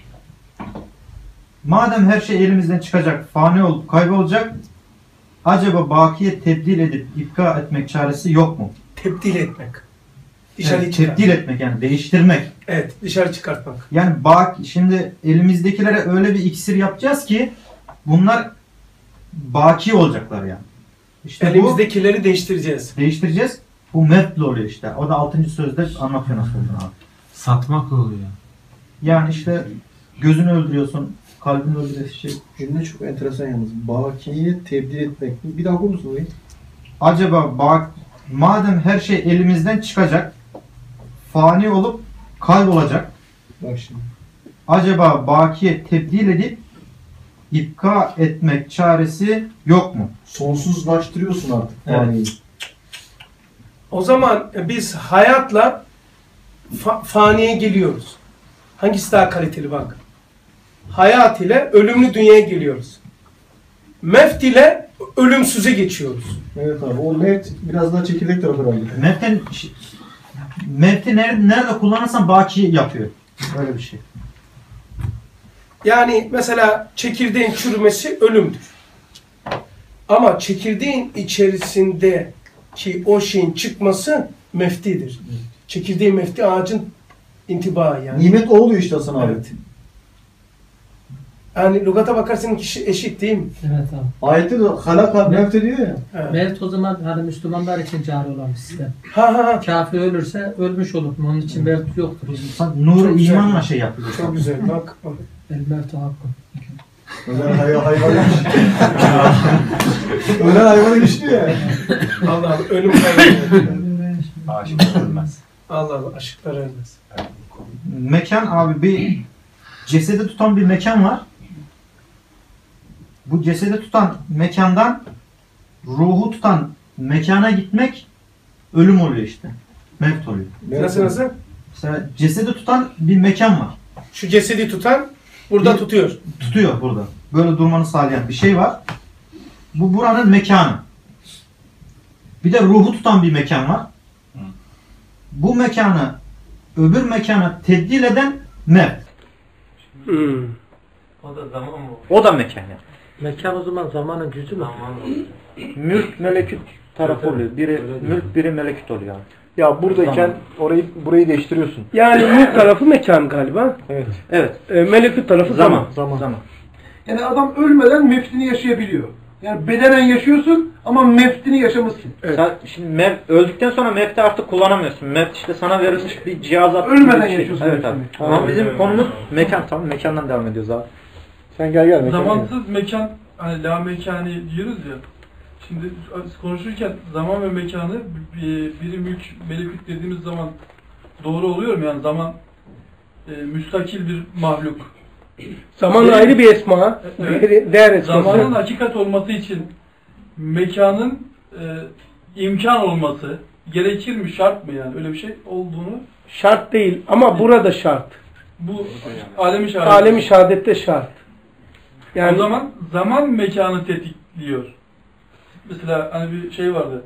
Madem her şey elimizden çıkacak, fani olup kaybolacak, acaba bakiye tebdil edip ipka etmek çaresi yok mu? Tebdil etmek. Dışarı Evet, çıkartmak. tebdil etmek yani değiştirmek. Evet, dışarı çıkartmak. Yani bak şimdi elimizdekilere öyle bir iksir yapacağız ki bunlar baki olacaklar yani. İşte Elimizdekileri değiştireceğiz. bu değiştireceğiz. Bu mevtle oluyor işte. O da altıncı sözde anlatıyor nasıl olduğunu abi. Satmak oluyor. Yani işte gözünü öldürüyorsun, kalbini öldürüyorsun şey. Cümle çok enteresan yalnız. Bakiyi tebdil etmek. Bir daha okur musun orayı? Acaba bak madem her şey elimizden çıkacak, fani olup kaybolacak, Bak şimdi. acaba bakiye tebdil edip ipka etmek çaresi yok mu? Sonsuzlaştırıyorsun artık Evet. faniyi. O zaman biz hayatla fa- faniye geliyoruz. Hangisi daha kaliteli bak. Hayat ile ölümlü dünyaya geliyoruz. Mevt ile ölümsüze geçiyoruz. Evet abi. O mevt biraz daha çekirdek tarafı herhalde. Mevten, mevti nerede, nerede kullanırsan baki yapıyor. Öyle bir şey. Yani mesela çekirdeğin çürümesi ölümdür. Ama çekirdeğin içerisindeki o şeyin çıkması meftidir. Çekirdeğin mefti ağacın intibaı yani. Nimet o oluyor işte Hasan abi. Evet. Yani lügata bakarsan kişi eşit değil mi? Evet abi. Ayette de halaka mevte diyor ya. Evet. Mevt o zaman hani Müslümanlar için cari olan bir sistem. Ha ha ha. Kafir ölürse ölmüş olur. Onun için mevt yoktur. Sen nuru Çok güzel. imanla şey yapıyor. Çok güzel bak. bak. El-Mevtu hakkı. Ölen hay hayvana Ölen hayvana güçlü ya. Allah Allah ölüm kaybediyor. Aşıklar ölmez. Allah Allah aşıklar ölmez. Mekan abi, bir cesedi tutan bir mekan var. Bu cesedi tutan mekandan ruhu tutan mekana gitmek ölüm oluyor işte. Mevt oluyor. Nasıl nasıl? Mesela cesedi tutan bir mekan var. Şu cesedi tutan burada Bir- tutuyor. Tutuyor burada. Böyle durmanı sağlayan bir şey var. Bu buranın mekanı. Bir de ruhu tutan bir mekan var. Bu mekanı öbür mekana tebdil eden mevt. Hmm. O da zaman mı? O da mekan yani. Mekan o zaman zamanın cüzü mü? Mülk melekut tarafı oluyor. Biri mülk, biri melekut oluyor. Ya buradayken Zaman. orayı burayı değiştiriyorsun. Yani mülk tarafı mekan galiba. Evet. Evet. E, melekut tarafı zaman. Zaman. Zaman. Zaman. Yani adam ölmeden mevtini yaşayabiliyor. Yani bedenen yaşıyorsun ama mevtini yaşamışsın. Evet. Sen şimdi mev, öldükten sonra mevti artık kullanamıyorsun. Mevt işte sana verilmiş bir cihazat. Ölmeden bir şey. yaşıyorsun Evet abi. mevtini. Ama bizim konumuz mekan. Tamam, mekandan devam ediyoruz abi. Sen gel gel. mekan gel. Zamansız mekan, hani la mekani diyoruz ya. Şimdi konuşurken zaman ve mekanı biri mülk, melekut dediğimiz zaman doğru oluyor mu? Yani zaman e, müstakil bir mahluk. Zaman Evet. ayrı bir esma. Evet. Değer, değer esması. Zamanın hakikat olması için mekanın e, imkan olması gerekir mi, şart mı yani? Öyle bir şey olduğunu Şart değil ama burada şart. bu alemi şahadet. Alemi şehadette şart. Yani O zaman zaman mekanı tetikliyor. Mesela hani bir şey vardı.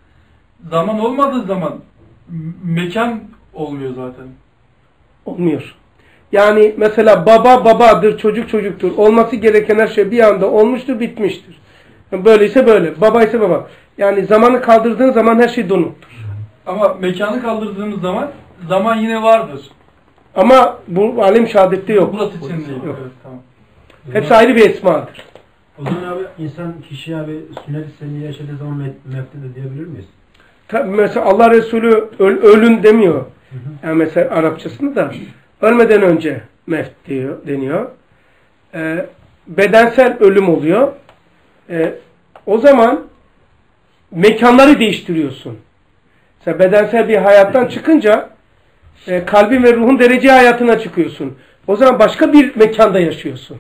Zaman olmadığı zaman m- mekan olmuyor zaten. olmuyor. Yani mesela baba babadır, çocuk çocuktur. Olması gereken her şey bir anda olmuştur, bitmiştir. Yani böyleyse böyle, babaysa baba. Yani zamanı kaldırdığın zaman her şey donuktur. Ama mekanı kaldırdığımız zaman zaman yine vardır. Ama bu alem şehadette yok. Burası için değil. Yok. Evet, tamam. Hepsi ayrı bir esmadır. O zaman abi insan kişi abi sünnet-i seniyye yaşadığı zaman mevte de diyebilir miyiz? Tabii mesela Allah Resulü öl, ölün demiyor. Yani mesela Arapçasında da ölmeden önce mevt diyor, deniyor. Ee, bedensel ölüm oluyor. Ee, o zaman mekanları değiştiriyorsun. Mesela bedensel bir hayattan çıkınca e, kalbin ve ruhun derece hayatına çıkıyorsun. O zaman başka bir mekanda yaşıyorsun.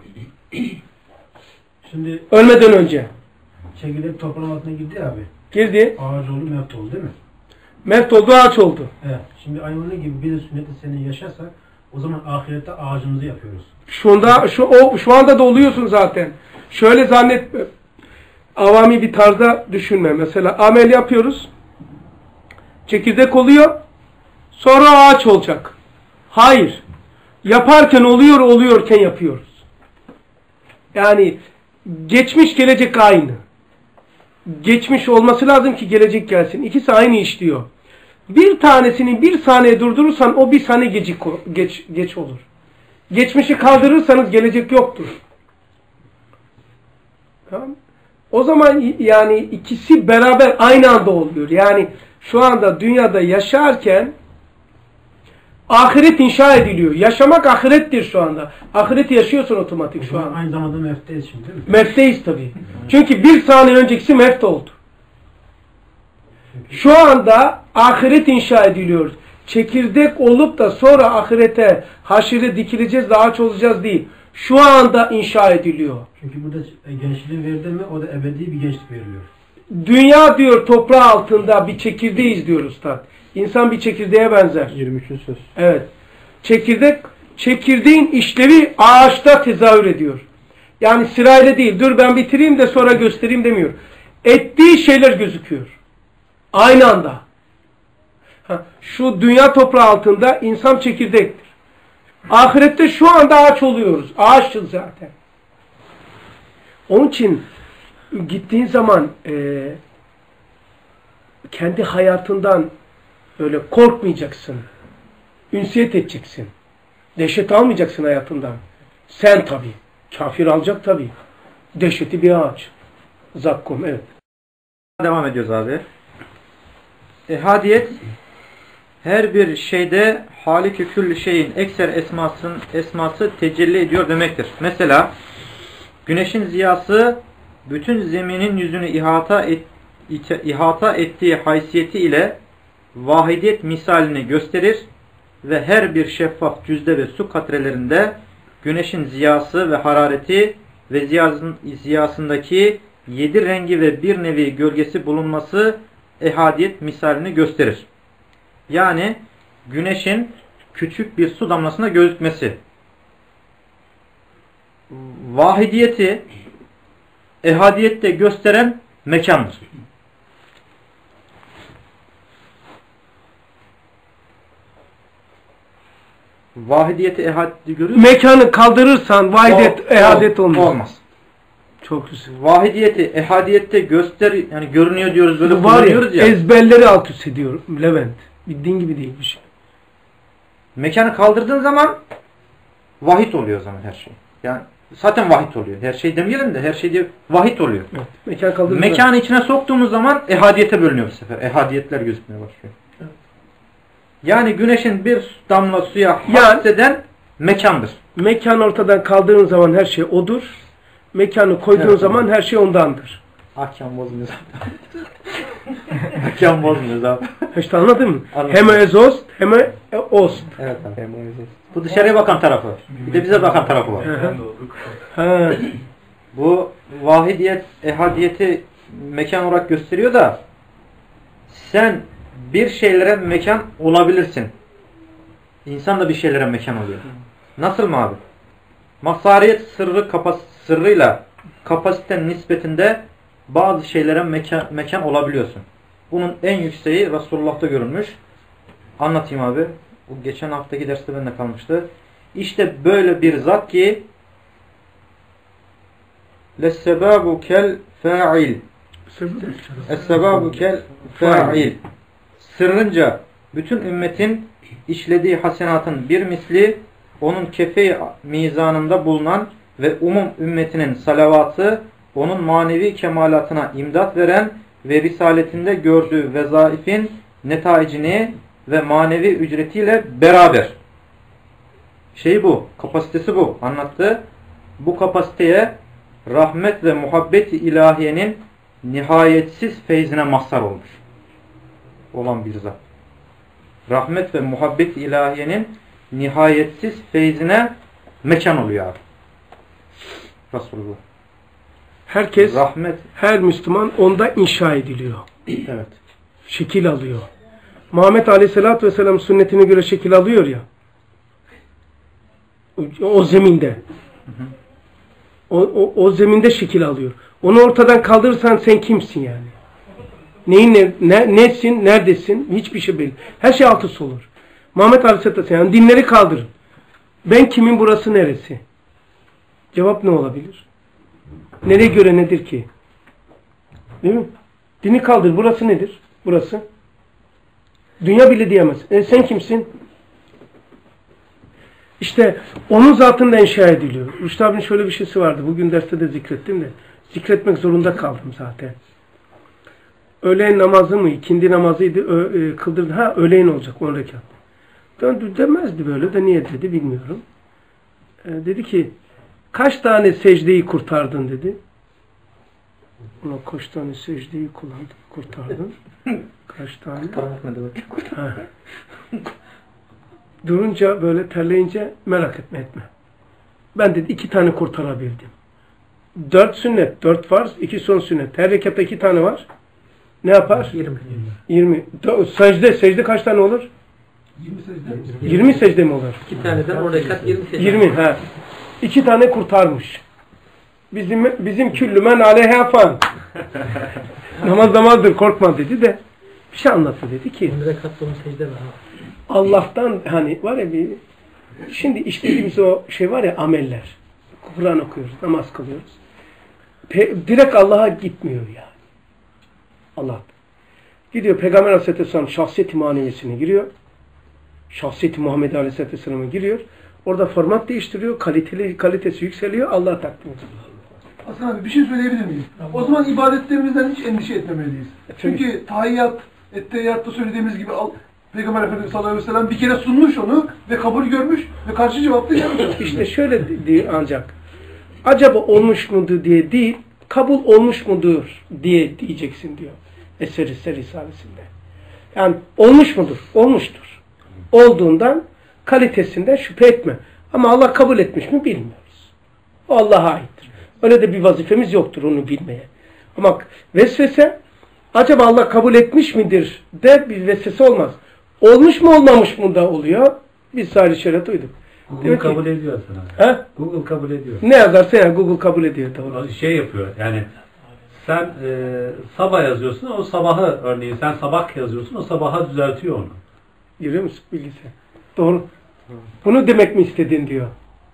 Şimdi Ölmeden önce. çekirdek toprağın altına girdi ya abi. Girdi. Ağaç oldu, mevt oldu değil mi? Mevt oldu, ağaç oldu. Evet. Şimdi aynı onun gibi bir de sünnet-i seniyye yaşarsak o zaman ahirette ağacımızı yapıyoruz. Şunda, şu, o, şu anda da oluyorsun zaten. Şöyle zannetme. Avami bir tarzda düşünme. Mesela amel yapıyoruz. Çekirdek oluyor. Sonra ağaç olacak. Hayır. Yaparken oluyor, oluyorken yapıyoruz. Yani geçmiş gelecek aynı. Geçmiş olması lazım ki gelecek gelsin. İkisi aynı işliyor. Bir tanesini bir saniye durdurursan o bir saniye gecik, geç, geç olur. Geçmişi kaldırırsanız gelecek yoktur. Tamam. O zaman yani ikisi beraber aynı anda oluyor. Yani şu anda dünyada yaşarken ahiret inşa ediliyor. Yaşamak ahirettir şu anda. Ahireti yaşıyorsun otomatik şu an. Aynı zamanda mevteyiz şimdi değil mi? Mevteyiz tabii. Çünkü bir saniye öncekisi mevt oldu. Şu anda ahiret inşa ediliyor. Çekirdek olup da sonra ahirete, haşire dikileceğiz de ağaç olacağız değil. Şu anda inşa ediliyor. Çünkü burada gençliğin verildi mi o da ebedi bir gençlik veriliyor. Dünya diyor toprağı altında bir çekirdeğiz diyor Üstad. İnsan bir çekirdeğe benzer. yirmi üçüncü söz. Evet. Çekirdek, çekirdeğin işlevi ağaçta tezahür ediyor. Yani sırayla değil. Dur ben bitireyim de sonra göstereyim demiyor. Ettiği şeyler gözüküyor. Aynı anda. Ha, şu dünya toprağı altında insan çekirdektir. Ahirette şu anda ağaç oluyoruz. Ağaçız zaten. Onun için gittiğin zaman e, kendi hayatından öyle korkmayacaksın. Ünsiyet edeceksin. Dehşet almayacaksın hayatından. Sen tabii. Kafir alacak tabii. Dehşeti bir ağaç. Zakkum, evet. Devam ediyoruz abi. E, hadiyet her bir şeyde Halik-i külli şeyin ekser esmasın, esması tecelli ediyor demektir. Mesela güneşin ziyası bütün zeminin yüzünü ihata, et, ihata ettiği haysiyeti ile vahidiyet misalini gösterir ve her bir şeffaf cüzde ve su katrelerinde güneşin ziyası ve harareti ve ziyasın, ziyasındaki yedi rengi ve bir nevi gölgesi bulunması ehadiyet misalini gösterir. Yani güneşin küçük bir su damlasına gözükmesi. Vahidiyeti ehadiyette gösteren mekandır. Vahidiyeti ehadiyeti görüyor musun? Mekanı kaldırırsan vahidiyet O, ehadiyet o, olmaz. Olmaz. Çok güzel. Vahidiyeti ehadiyette göster, yani görünüyor diyoruz, böyle var ya, kullanıyoruz ya. ezberleri alt üst ediyor Levent. Bildiğin gibi değil bir şey. Mekanı kaldırdığın zaman vahid oluyor o zaman her şey. Yani zaten vahid oluyor. Her şey demeyelim de her şey diye vahid oluyor. Evet. Mekan kaldırdığın Mekanı içine soktuğumuz zaman ehadiyete bölünüyor bu sefer. Ehadiyetler gözükmeye başlıyor. Evet. Yani güneşin bir damla suya Yani- hapseden mekandır. Mekanı ortadan kaldırdığın zaman her şey odur. Mekanı koyduğun Evet, zaman her şey ondandır. Ahkam bozmuyor zaten. Ahkam bozmuyor zaten. İşte anladın mı? Anladım. Hem ezost hem ost. Evet abi. Bu dışarıya bakan tarafı. Bir de bize bakan tarafı var. Ha. Bu vahidiyet, ehadiyeti mekan olarak gösteriyor da sen bir şeylere mekan olabilirsin. İnsan da bir şeylere mekan oluyor. Nasıl mı abi? Mazhariyet sırrı kapas sırrıyla kapasiten nispetinde bazı şeylere mekan, mekan olabiliyorsun. Bunun en yükseği Resulullah'ta görülmüş. Anlatayım abi. Bu geçen haftaki derste bende kalmıştı. İşte böyle bir zat ki lessebabu kel fa'il. Essebabu kel fa'il. Sırrınca bütün ümmetin işlediği hasenatın bir misli onun kefe mizanında bulunan ve umum ümmetinin salavatı onun manevi kemalatına imdat veren ve risaletinde gördüğü vezaifin netaicini ve manevi ücretiyle beraber. Şey bu, kapasitesi bu. Anlattı. Bu kapasiteye rahmet ve muhabbet-i ilahiyenin nihayetsiz feyzine mazhar olmuş olan bir zat. Rahmet ve muhabbet-i ilahiyenin nihayetsiz feyzine mekan oluyor abi. Resulullah. Herkes, rahmet, her Müslüman onda inşa ediliyor. Evet. Şekil alıyor. Muhammed Aleyhisselatü Vesselam sünnetine göre şekil alıyor ya. O, o zeminde. Hı hı. O, o, o zeminde şekil alıyor. Onu ortadan kaldırırsan sen kimsin yani? Neyin ne, ne, nesin, neredesin? Hiçbir şey belli. Her şey alt üst olur. Muhammed Aleyhisselatü Vesselam dinleri kaldırın. Ben kimin, burası neresi? Cevap ne olabilir? Nereye göre nedir ki? Değil mi? Dini kaldır. Burası nedir? Burası. Dünya bile diyemez. E sen kimsin? İşte onun zatında inşa ediliyor. Rüştü abinin şöyle bir şeysi vardı. Bugün derste de zikrettim de. Zikretmek zorunda kaldım zaten. Öğleyin namazı mı? İkindi namazıydı. Ö, e, kıldırdı. Ha öğleyin olacak. on rekat. Döndü demezdi böyle de. Niye dedi bilmiyorum. E, dedi ki kaç tane secdeyi kurtardın dedi. Ulan kaç tane secdeyi kullandın, kurtardın? Kaç tane? Ha. Durunca böyle terleyince merak etme etme. Ben dedi iki tane kurtarabildim. Dört sünnet, dört farz, iki son sünnet. Her rekatta iki tane var. Ne yapar? Yirmi. Yirmi. Secde, secde kaç tane olur? Yirmi secde. Yirmi secde mi olur? İki taneden on rekat yirmi secde. Yirmi, ha. İki tane kurtarmış. Bizim bizim küllümen aleyha fan. Namaz namazdır, korkma dedi de bir şey anlattı dedi ki. on rekatta on secde var. Allah'tan hani var ya bir şimdi işlediğimiz o şey var ya ameller. Kur'an okuyoruz, namaz kılıyoruz. Pe direkt Allah'a gitmiyor yani. Allah. Gidiyor Peygamber Aleyhisselatü Vesselam şahsiyet-i manevisine giriyor. Şahsiyet-i Muhammed Aleyhisselatü Vesselam'a giriyor. Orada format değiştiriyor. Kaliteli, kalitesi yükseliyor. Allah'a takdim ediyor. Hasan abi bir şey söyleyebilir miyim? O zaman ibadetlerimizden hiç endişe etmemeliyiz. Çünkü tahiyyat, ettehiyyatta söylediğimiz gibi Peygamber Efendimiz sallallahu aleyhi ve sellem bir kere sunmuş onu ve kabul görmüş ve karşı cevapta gelmiş. İşte şöyle diyor ancak. Acaba olmuş mudur diye değil, kabul olmuş mudur diye diyeceksin diyor. Eser-i Risalesi'nde. Yani olmuş mudur? Olmuştur. Olduğundan kalitesinden şüphe etme. Ama Allah kabul etmiş mi bilmiyoruz. O Allah'a aittir. Öyle de bir vazifemiz yoktur onu bilmeye. Ama vesvese acaba Allah kabul etmiş midir de bir vesvese olmaz. Olmuş mu olmamış mı da oluyor. Biz sadece şöyle duyduk. Google Demek kabul ki, ediyor sana. he? Google kabul ediyor. Ne yazarsa yani Google kabul ediyor. Doğru. Şey yapıyor yani sen e, sabah yazıyorsun o sabahı örneğin sen sabah yazıyorsun o sabaha düzeltiyor onu. Görüyor musun bilgisayar? Doğru. Bunu demek mi istedin diyor.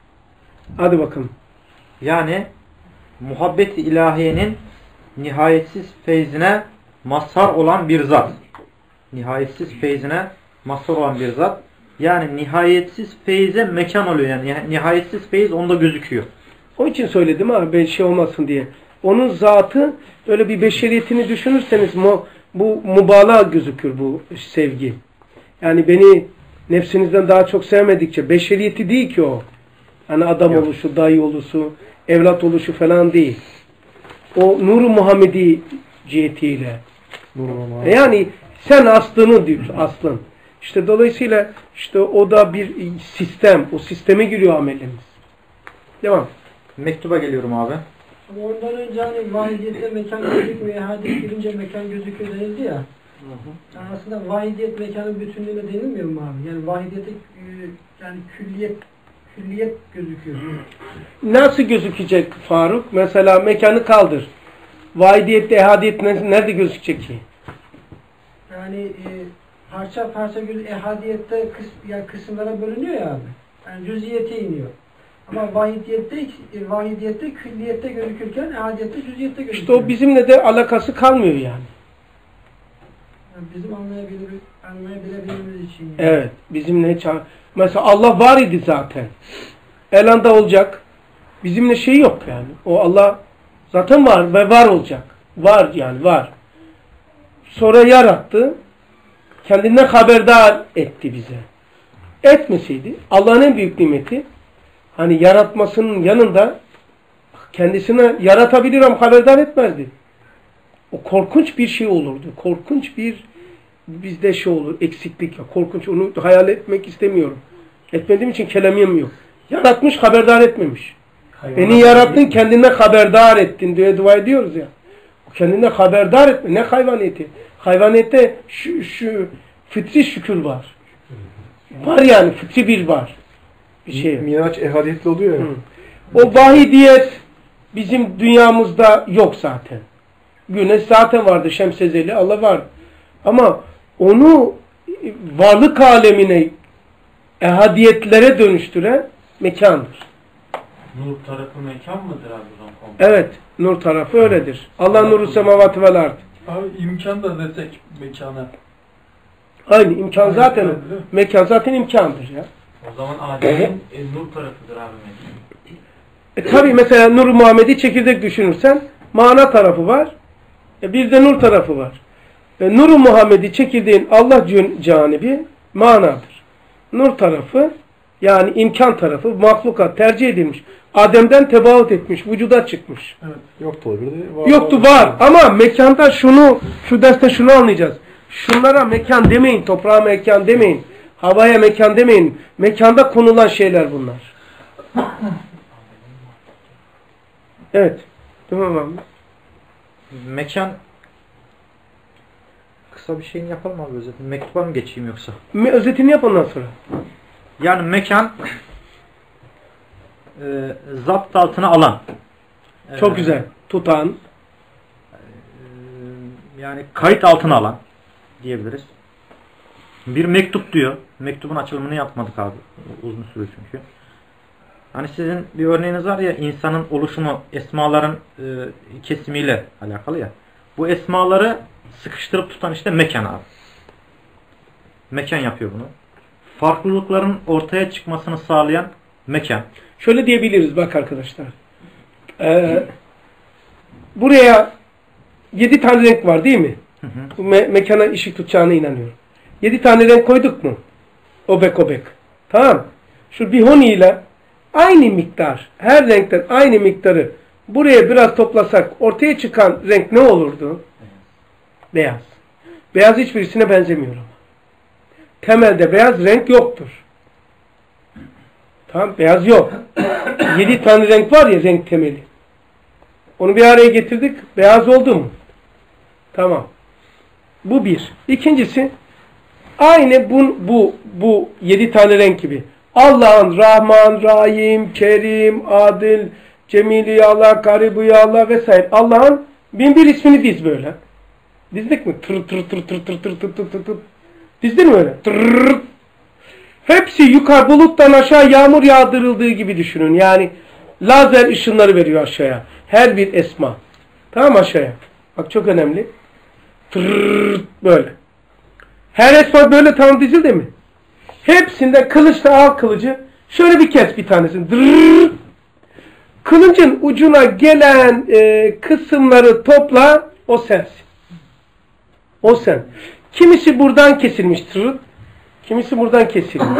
Hadi bakalım. Yani muhabbet-i ilahiyenin nihayetsiz feyzine mazhar olan bir zat. Nihayetsiz feyzine mazhar olan bir zat. Yani nihayetsiz feyze mekan oluyor. Yani nihayetsiz feyz onda gözüküyor. O için söyledim abi ben şey olmasın diye. Onun zatı öyle bir beşeriyetini düşünürseniz mu, bu mübalağa gözükür bu sevgi. Yani beni nefsinizden daha çok sevmedikçe beşeriyeti değil ki o. Yani adam Yok. oluşu, dayı oluşu, evlat oluşu falan değil. O Nur-u Muhammedi cihetiyle. Nur yani sen aslını diyorsun, aslın. İşte dolayısıyla işte o da bir sistem. O sisteme giriyor amelimiz. Devam. Mektuba geliyorum abi. Ama ondan önce hani vahidiyette mekan gözükmüyor, ehadiyet girince mekan gözüküyor denildi ya. Yani aslında vahidiyet mekanın bütünlüğüne denilmiyor mu abi? Yani vahidiyete yani külliyet külliyet gözüküyor. Nasıl gözükecek Faruk? Mesela mekanı kaldır. Vahidiyette, ehadiyet nerede gözükecek ki? Yani e, parça parça göz ehadiyette kıs, yani kısımlara bölünüyor ya abi. Yani cüziyete iniyor. Ama vahidiyette, e, vahidiyette külliyette gözükürken ehadiyette cüziyette gözüküyor. İşte o bizimle de alakası kalmıyor yani. Yani bizim anlayabilir, anlayabileceğimiz için. Yani. Evet. Bizimle ça- mesela Allah var idi zaten. Elanda olacak. Bizimle şey yok yani. O Allah zaten var ve var olacak. Var yani var. Sonra yarattı. Kendinden haberdar etti bize. Etmeseydi Allah'ın en büyük nimeti hani yaratmasının yanında kendisine yaratabilir ama haberdar etmezdi. O korkunç bir şey olurdu. Korkunç bir bizde şey olur. Eksiklik. Korkunç. Onu hayal etmek istemiyorum. Etmediğim için kelamım yok. Yaratmış haberdar etmemiş. Hayvan Beni yarattın kendinden haberdar ettin diye dua ediyoruz ya. Kendinden haberdar etme. Ne hayvaniyeti? Hayvaniyette şu, şu fıtri şükür var. Var yani fıtri bir var. Bir şey. Miraç ehadiyetli oluyor ya. Hı. O vahidiyet bizim dünyamızda yok zaten. Güneş zaten vardı. Şemsezeli Allah var. Ama onu varlık alemine ehadiyetlere dönüştüren mekandır. Nur tarafı mekan mıdır abi o zaman? Evet. Nur tarafı öyledir. Allah nuru semavatı vel ard. Abi imkan da desek mekana. Aynı imkan zaten o. Mekan zaten imkandır ya. O zaman Adem'in e, nur tarafıdır abi mekan. E tabi mesela Nur-u Muhammedi çekirdek düşünürsen mana tarafı var. E bir de nur tarafı var. E, Nur-u Muhammedi çekirdeğin Allah canibi manadır. Nur tarafı yani imkan tarafı mahlukat tercih edilmiş. Adem'den tebaut etmiş. Vücuda çıkmış. Evet. Yoktu o bir de. Var, Yoktu var. var. Ama mekanda şunu şu derste şunu anlayacağız. Şunlara mekan demeyin. Toprağa mekan demeyin. Havaya mekan demeyin. Mekanda konulan şeyler bunlar. Evet. Tamam abi. Mekan kısa bir şeyini yapalım abi özetini. Mektuba mı geçeyim yoksa? Me özetini yap ondan sonra. Yani mekan e, zapt altına alan. Çok e, güzel. Tutan. E, yani kayıt altına alan diyebiliriz. Bir mektup diyor. Mektubun açılımını yapmadık abi. Uzun süre çünkü. Hani sizin bir örneğiniz var ya insanın oluşumu esmaların e, kesimiyle alakalı ya. Bu esmaları sıkıştırıp tutan işte mekan abi. Mekan yapıyor bunu. Farklılıkların ortaya çıkmasını sağlayan mekan. Şöyle diyebiliriz bak arkadaşlar. Ee, buraya yedi tane renk var değil mi? Hı hı. Bu me mekana ışık tutacağına inanıyorum. Yedi tane renk koyduk mu? Obek obek. Tamam. Şu bihoni ile aynı miktar, her renkten aynı miktarı buraya biraz toplasak ortaya çıkan renk ne olurdu? Beyaz. Beyaz hiçbirisine benzemiyor ama. Temelde beyaz renk yoktur. Tamam, beyaz yok. Yedi tane renk var ya, renk temeli. Onu bir araya getirdik. Beyaz oldu mu? Tamam. Bu bir. İkincisi, aynı bu, bu, bu yedi tane renk gibi. Allah'ın Rahman, Rahim, Kerim, Adil, Cemili Allah, Garibu Allah vesaire. Allah'ın bin bir ismini diz böyle. Dizdik mi? Tır tır tır tır tır tır tır tır tır. Dizdin mi öyle? Tır. Hepsi yukarı buluttan aşağı yağmur yağdırıldığı gibi düşünün. Yani lazer ışınları veriyor aşağıya. Her bir esma. Tamam, aşağıya. Bak çok önemli. Tır böyle. Her esma böyle tam dizildi mi? Hepsinde kılıçla al kılıcı. Şöyle bir kes bir tanesini. Dırrrr. Kılıcın ucuna gelen e, kısımları topla. O sensin. O sen. Kimisi buradan kesilmiştir. Kimisi buradan kesilmiş.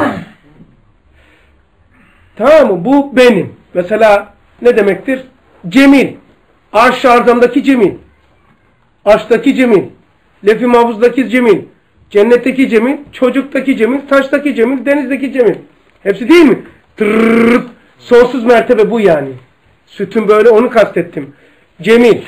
Tamam mı? Bu benim. Mesela ne demektir? Cemil. Arş-ı Azam'daki Cemil. Arş'taki Cemil. Lef-i Mahfuz'daki Cemil. Cennetteki Cemil. Çocuktaki Cemil. Taştaki Cemil. Denizdeki Cemil. Hepsi değil mi? Tırrrr. Sonsuz mertebe bu yani. Sütun böyle, onu kastettim. Cemil.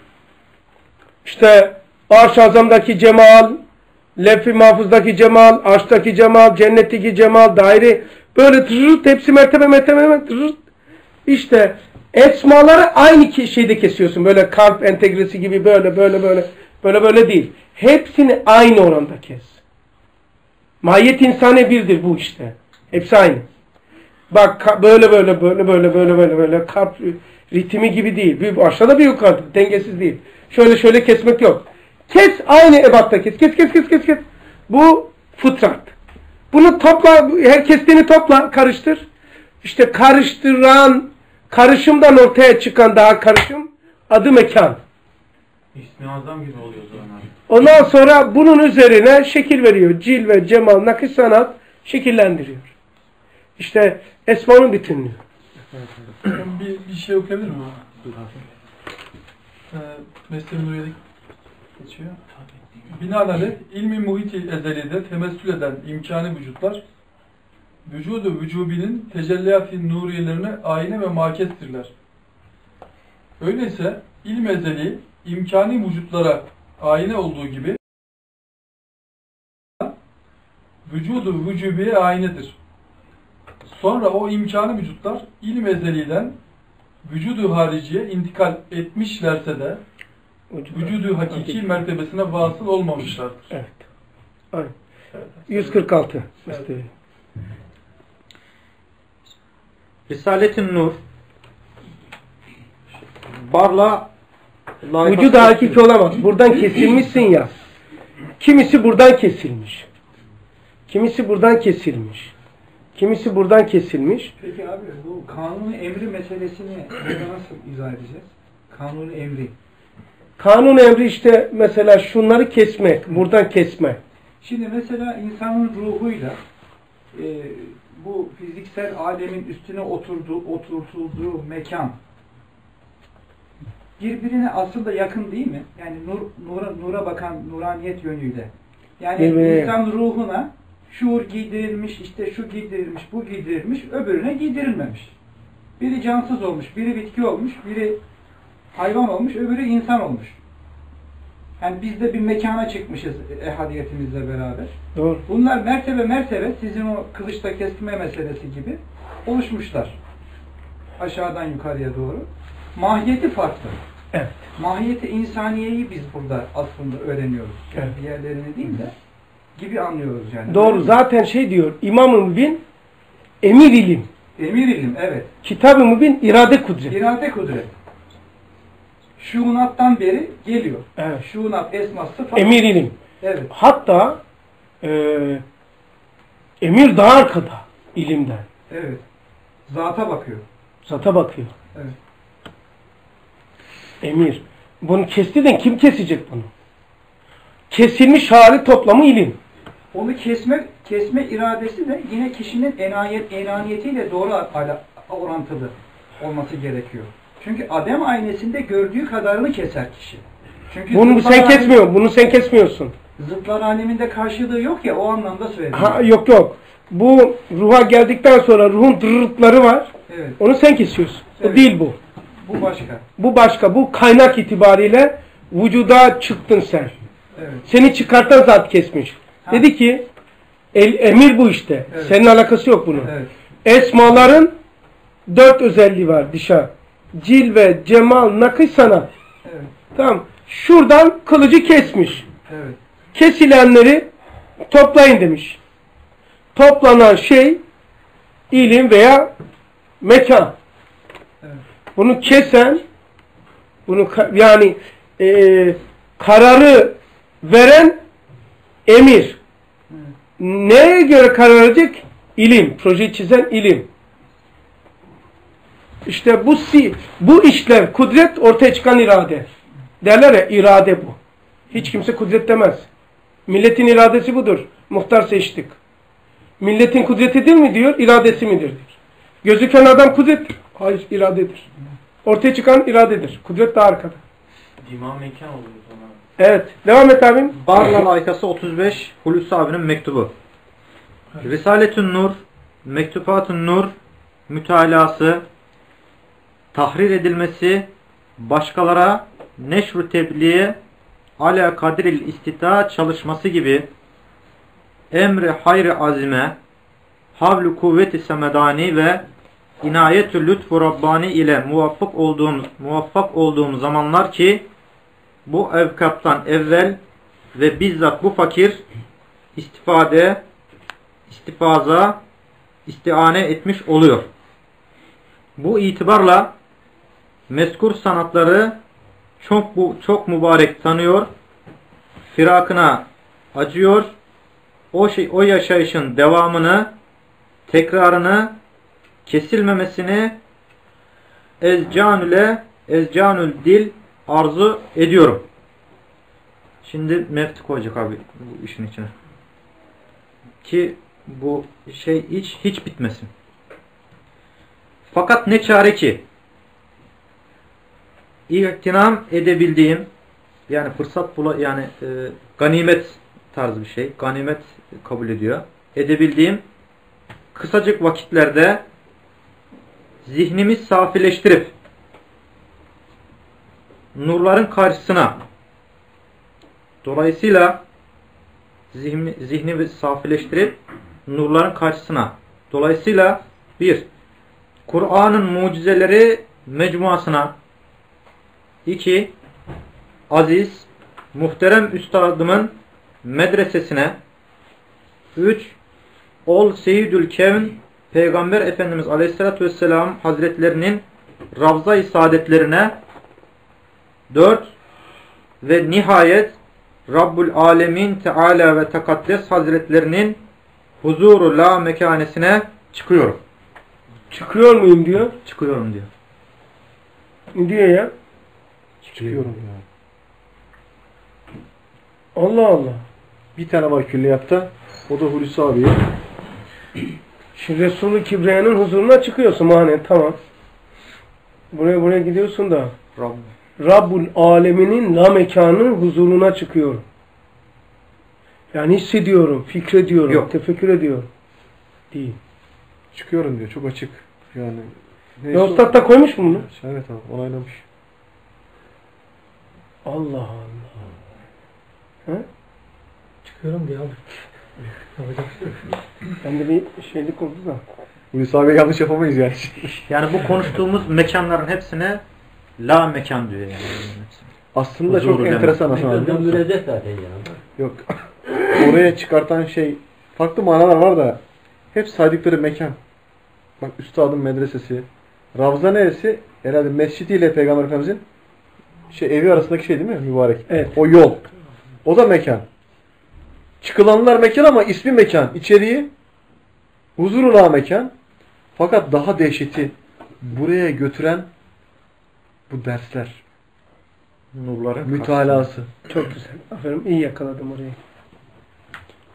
İşte Arş-ı Azam'daki Cemal, Lef-i Mahfuz'daki Cemal, Arş'taki Cemal, Cennetteki Cemal, daire böyle tırırt, hepsi mertebe mertebe tırırt. İşte esmaları aynı şeyde kesiyorsun. Böyle kalp entegresi gibi böyle böyle böyle böyle böyle değil. Hepsini aynı oranda kes. Mahiyet insane birdir bu işte. Hepsi aynı. Bak böyle böyle böyle böyle böyle böyle böyle kalp ritmi gibi değil. Bir aşağıda bir yukarıda, dengesiz değil. Şöyle şöyle kesmek yok. Kes, aynı ebatta kes. Kes kes kes kes kes. Bu fıtrat. Bunu topla, her kestiğini topla, karıştır. İşte karıştıran, karışımdan ortaya çıkan daha karışım adı mekan. İsmi Azam gibi oluyor o zaman abi. Ondan sonra bunun üzerine şekil veriyor. Cilve, cemal, nakış sanat şekillendiriyor. İşte esmanın bütünlüğü. Ben bir, bir şey okuyabilir miyim abi? Ee, Mesle-i Nuriye'de geçiyor. Binaenaleyh ilmi muhit-i ezelide temessül eden imkani vücutlar vücudu vücubinin tecelliyat-i nuriyelerine ayine ve makestirler. Öyleyse ilm ezeli imkani vücutlara ayine olduğu gibi vücudu vücubiye aynedir. Sonra o imkanı vücutlar ilm ezeliden vücudu hariciye intikal etmişlerse de vücudu hakiki mertebesine vasıl olmamışlardır. Evet. Aynen. yüz kırk altı. Evet. Risale-i Nur barla vücudu hakiki olamaz. Buradan kesilmişsin ya. Kimisi buradan kesilmiş. Kimisi buradan kesilmiş. Kimisi buradan kesilmiş. Peki abi bu kanuni emri meselesini burada nasıl izah edeceğiz? Kanuni emri. Kanun emri işte mesela şunları kesmek, buradan kesmek. Şimdi mesela insanın ruhuyla e, bu fiziksel alemin üstüne oturduğu, oturtulduğu mekan birbirine aslında yakın değil mi? Yani nur, nura, nura bakan nuraniyet yönüyle. Yani birbirine insan ruhuna şuur giydirilmiş, işte şu giydirilmiş, bu giydirilmiş, öbürüne giydirilmemiş. Biri cansız olmuş, biri bitki olmuş, biri hayvan olmuş, öbürü insan olmuş. Yani biz de bir mekana çıkmışız ehadiyetimizle beraber. Doğru. Bunlar mertebe mertebe sizin o kılıçta kesme meselesi gibi oluşmuşlar. Aşağıdan yukarıya doğru. Mahiyeti farklı. Evet. Mahiyeti insaniyeyi biz burada aslında öğreniyoruz. Yani Evet. diğerlerini değil de gibi anlıyoruz yani. Doğru. Zaten şey diyor, İmam-ı Mübin emir ilim. Emir ilim, evet. Kitab-ı Mübin irade kudret. İrade kudret. Şuunattan beri geliyor. Evet. Şuunat esması falan. Emir ilim. Evet. Hatta e, emir daha arkada ilimden. Evet. Zata bakıyor. Zata bakıyor. Evet. Emir. Bunu kestiden kim kesecek bunu? Kesilmiş hali toplamı ilim. Onu kesme kesme iradesi de yine kişinin enayet enaniyetiyle doğru ala, orantılı olması gerekiyor. Çünkü Adem aynesinde gördüğü kadarını keser kişi. Çünkü bunu sen alemi, kesmiyorsun. Bunu sen kesmiyorsun. Zıtlar aleminde karşılığı yok ya, o anlamda söyledim. Ha, yok yok. Bu ruha geldikten sonra ruhun dırırtları var. Evet. Onu sen kesiyorsun. Evet. O değil bu. Bu başka. Bu başka. Bu kaynak itibariyle vücuda çıktın sen. Evet. Seni çıkartan zat kesmiş. Ha. Dedi ki el, emir bu işte. Evet. Senin alakası yok bunun. Evet. Esmaların dört özelliği var dışa. Cilve, cemal, nakış, sanat. Evet. Tamam. Şuradan kılıcı kesmiş. Evet. Kesilenleri toplayın demiş. Toplanan şey ilim veya mekan. Evet. Bunu kesen, bunu yani e, kararı veren emir. Evet. Neye göre karar verecek? İlim. Projeyi çizen ilim. İşte bu bu işlev, kudret, ortaya çıkan irade. Derler ya, irade bu. Hiç kimse kudret demez. Milletin iradesi budur. Muhtar seçtik. Milletin kudreti değil mi diyor, iradesi midir diyor. Gözüken adam kudret. Hayır, iradedir. Ortaya çıkan iradedir. Kudret daha arkada. İmam mekan oluyor sonra. Evet. Devam et abim. Barla Laikası otuz beş Hulusi abinin mektubu. Risaletün Nur, Mektubatün Nur, mütalası, tahrir edilmesi, başkalara neşru tebliğe ala kadril istita çalışması gibi emri hayri azime, havlu kuvveti semedani ve inayetü lütfu Rabbani ile muvaffak olduğum, muvaffak olduğum zamanlar ki bu evkattan evvel ve bizzat bu fakir istifade, istifaza, istiane etmiş oluyor. Bu itibarla mezkur sanatları çok bu çok mübarek tanıyor, firakına acıyor, o şey o yaşayışın devamını, tekrarını, kesilmemesini ezcanüle ezcanül dil arzu ediyorum. Şimdi mefti koyacak abi bu işin içine. Ki bu şey hiç hiç bitmesin. Fakat ne çare ki İhtinam edebildiğim, yani fırsat bula yani e, ganimet tarzı bir şey. Ganimet kabul ediyor. Edebildiğim kısacık vakitlerde zihnimi safileştirip nurların karşısına, dolayısıyla zihni, zihnimi safileştirip nurların karşısına, dolayısıyla bir, Kur'an'ın mucizeleri mecmuasına, iki, aziz, muhterem üstadımın medresesine, üç, ol seyyidül kevn, Peygamber Efendimiz Aleyhisselatü Vesselam Hazretlerinin Ravza-i Saadetlerine, dört, ve nihayet Rabbul Alemin Teala ve Tekaddes Hazretlerinin huzuru la mekanesine çıkıyorum. Çıkıyor muyum diyor? Çıkıyorum diyor. Ne diyor ya? Çıkıyorum ya. Allah Allah. Bir tane var külliyatta. O da Hulusi abiye. Şimdi Resul-i Kibriya'nın huzuruna çıkıyorsun manen, tamam. Buraya buraya gidiyorsun da Rabb. Rabbul Aleminin la mekanının huzuruna çıkıyorum. Yani hissediyorum, fikrediyorum, Yok. tefekkür ediyorum. Değil. Çıkıyorum diyor. Çok açık. Yani. Ya Ustad da koymuş mu bunu? Evet abi. Onaylamış. Allah Allah. He? Çıkıyorum diye abi. Yapacak bir şey yok. Ben de bir şeylik oldu da. Hulusi abiye yanlış yapamayız yani. Yani bu konuştuğumuz mekanların hepsine la mekan diyor yani. Aslında Huzuru çok demek. enteresan aslında. Döndürecek zaten ya. Yok. Oraya çıkartan şey farklı manalar var da hep saydıkları mekan. Bak üstadın medresesi. Ravza neresi? Herhalde mescidiyle Peygamber Efendimizin şey evi arasındaki şey değil mi? Mübarek. Evet. O yol. O da mekan. Çıkılanlar mekan ama ismi mekan. İçeriği huzuruna mekan. Fakat daha dehşeti buraya götüren bu dersler. Nurların mütalası. Çok güzel. Aferin, iyi yakaladım orayı.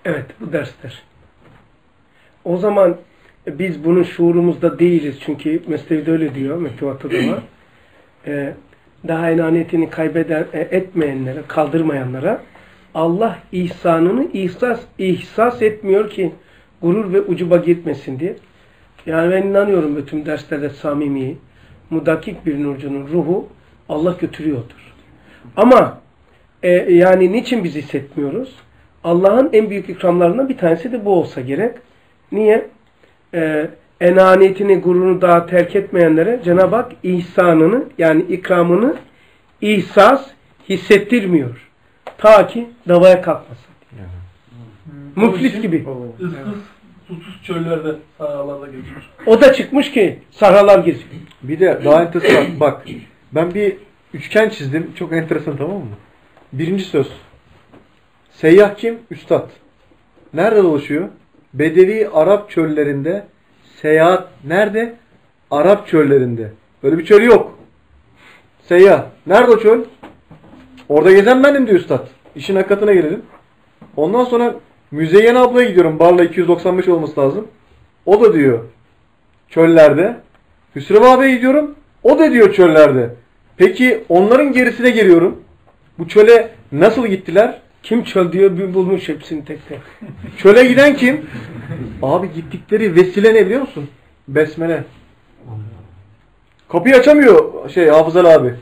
Evet, bu dersler. O zaman biz bunun şuurumuzda değiliz. Çünkü Mesnevi'de öyle diyor, mektubatta da var. Ee, daha enaniyetini kaybeden, etmeyenlere, kaldırmayanlara Allah ihsanını ihsas, ihsas etmiyor ki gurur ve ucuba gitmesin diye. Yani ben inanıyorum bütün derslerde samimi, mudakik bir nurcunun ruhu Allah götürüyordur. Ama e, yani niçin biz hissetmiyoruz? Allah'ın en büyük ikramlarından bir tanesi de bu olsa gerek. Niye? Ee, enaniyetini, gururunu daha terk etmeyenlere Cenab-ı Hak ihsanını yani ikramını ihsas hissettirmiyor. Ta ki davaya kalkmasın. Hmm. Müflis gibi. Issız, susuz çöllerde, sahralarda geçmiş. O da çıkmış ki sahralar geziyor. Bir de daha enteresan bak. Ben bir üçgen çizdim. Çok enteresan, tamam mı? Birinci söz. Seyyah kim? Üstad. Nerede dolaşıyor? Bedevi Arap çöllerinde seyahat. Nerede? Arap çöllerinde. Böyle bir çöl yok. Seyyah. Nerede o çöl? Orada gezen benim diyor üstad. İşin hakikatine gelelim. Ondan sonra Müzeyyen ablaya gidiyorum. Barla iki yüz doksan beş olması lazım. O da diyor çöllerde. Hüsrev abiye gidiyorum. O da diyor çöllerde. Peki onların gerisine geliyorum. Bu çöle nasıl gittiler? Kim çöl diyor, bir bulmuş hepsini tek tek. Çöle giden kim? Abi gittikleri vesile ne biliyor musun? Besmele. Kapıyı açamıyor şey Hafızal abi.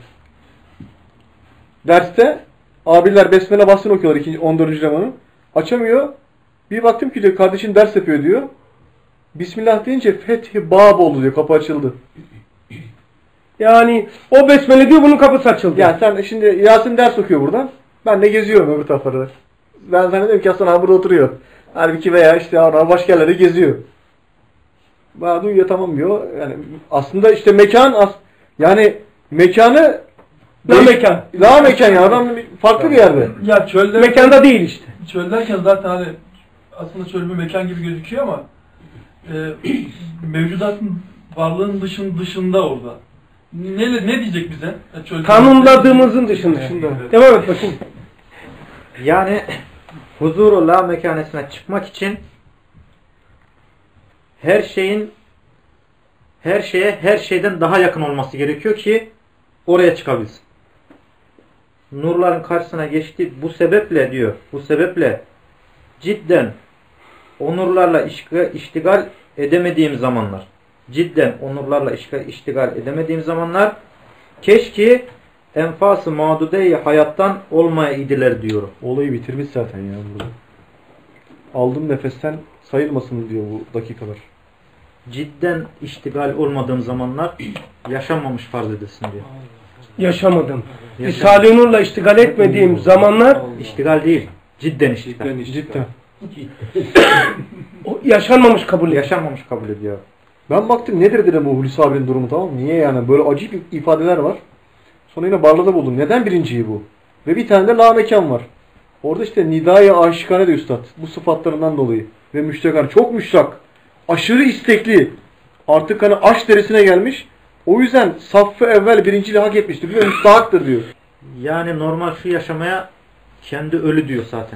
Derste abiler besmele bastın okuyorlar ikinci on dördüncü zamanı. Açamıyor. Bir baktım ki diyor kardeşin ders yapıyor diyor. Bismillah deyince fethi bab oldu diyor. Kapı açıldı. Yani o besmele diyor, bunun kapısı açıldı. Yani sen şimdi Yasin ders okuyor buradan. Ben de geziyorum öbür tarafları. Ben zannediyorum ki Hasan abi burada oturuyor. Halbuki veya işte ana başka yerlerde geziyor. Bana duyuyor, tamam diyor. Yani aslında işte mekan as yani mekanı la mekan. La mekan ya adam farklı bir yerde. Ya çölde mekanda değil işte. Çöl derken zaten hani aslında çöl bir mekan gibi gözüküyor ama e, mevcudatın varlığın dışın dışında orada. Ne ne diyecek bize? Çöl tanımladığımızın dışında. Evet. Devam et bakayım. Yani huzuru la mekanesine çıkmak için her şeyin her şeye her şeyden daha yakın olması gerekiyor ki oraya çıkabilsin. Nurların karşısına geçti. Bu sebeple diyor. Bu sebeple cidden o nurlarla iştigal edemediğim zamanlar cidden o nurlarla iştigal edemediğim zamanlar keşke enfası mağdude-i hayattan olmaya idiler diyorum. Olayı bitirmiş zaten ya burada. Aldım nefesten sayılmasın diyor bu dakikalar. Cidden iştigal olmadığım zamanlar yaşanmamış farz edilsin diyor. Yaşamadım. Risale-i Nur'la iştigal etmediğim zamanlar iştigal değil. Cidden iştigal. Cidden. cidden. O yaşanmamış kabul ediyor. Yaşanmamış kabul ediyor. Ben baktım nedir dedim bu Hulusi abinin durumu, tamam mı? Niye yani? Böyle acayip ifadeler var. Sonra yine Barla'da buldum. Neden birinciyi bu? Ve bir tane de la mekan var. Orada işte nidaya aşikane de üstad. Bu sıfatlarından dolayı. Ve müştekan. Çok müştak. Aşırı istekli. Artık hani aşk derisine gelmiş. O yüzden saffı evvel birinciliği hak etmiştir. Bir de müstahaktır diyor. Yani normal şu yaşamaya kendi ölü diyor zaten.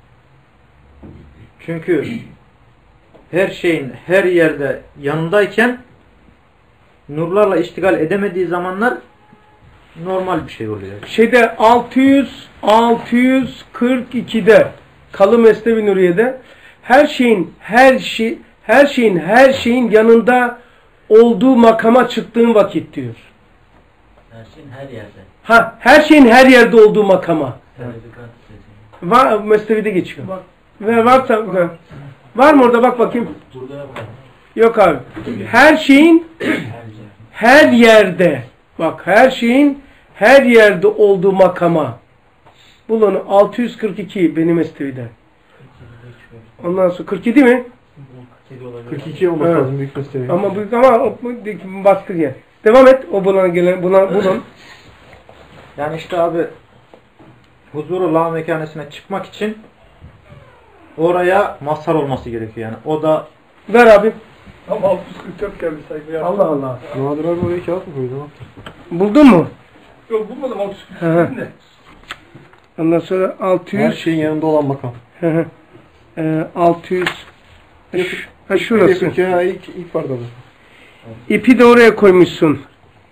Çünkü her şeyin her yerde yanındayken nurlarla iştigal edemediği zamanlar normal bir şey oluyor. Şeyde altı yüz altı yüz kırk iki'de Kalı Mesnevi Nuriye'de her şeyin her şey her şeyin her şeyin yanında olduğu makama çıktığın vakit diyor. Her şeyin her yerde. Ha, her şeyin her yerde olduğu makama. Evet. Var Mesnevi'de geçiyor. Bak. Ve varsa var mı orada, bak bakayım. Burada yok. Yok abi. Her şeyin her yerde, bak her şeyin her yerde olduğu makama. Bul onu. altı yüz kırk iki benim Mesnevi'de. Ondan sonra kırk yedi mi? kırk iki olması lazım büyük Mesnevi. Ama büyük ama baskı yer. Devam et. O buna gelen buna bulun. Yani işte abi huzuru la mekanesine çıkmak için oraya mazhar olması gerekiyor yani. O da ver abi. Ama altı yüz kırk dört geldi sayfaya. Allah Allah. Nadir abi oraya kağıt mı koydu? Buldun mu? Yok bulmadım altı yüz kırk dört ne? Ondan sonra altı yüz. Her şeyin yanında olan makam. Ee, altı yüz ha şurası. Ya, ilk, ilk pardon. İpi de oraya koymuşsun.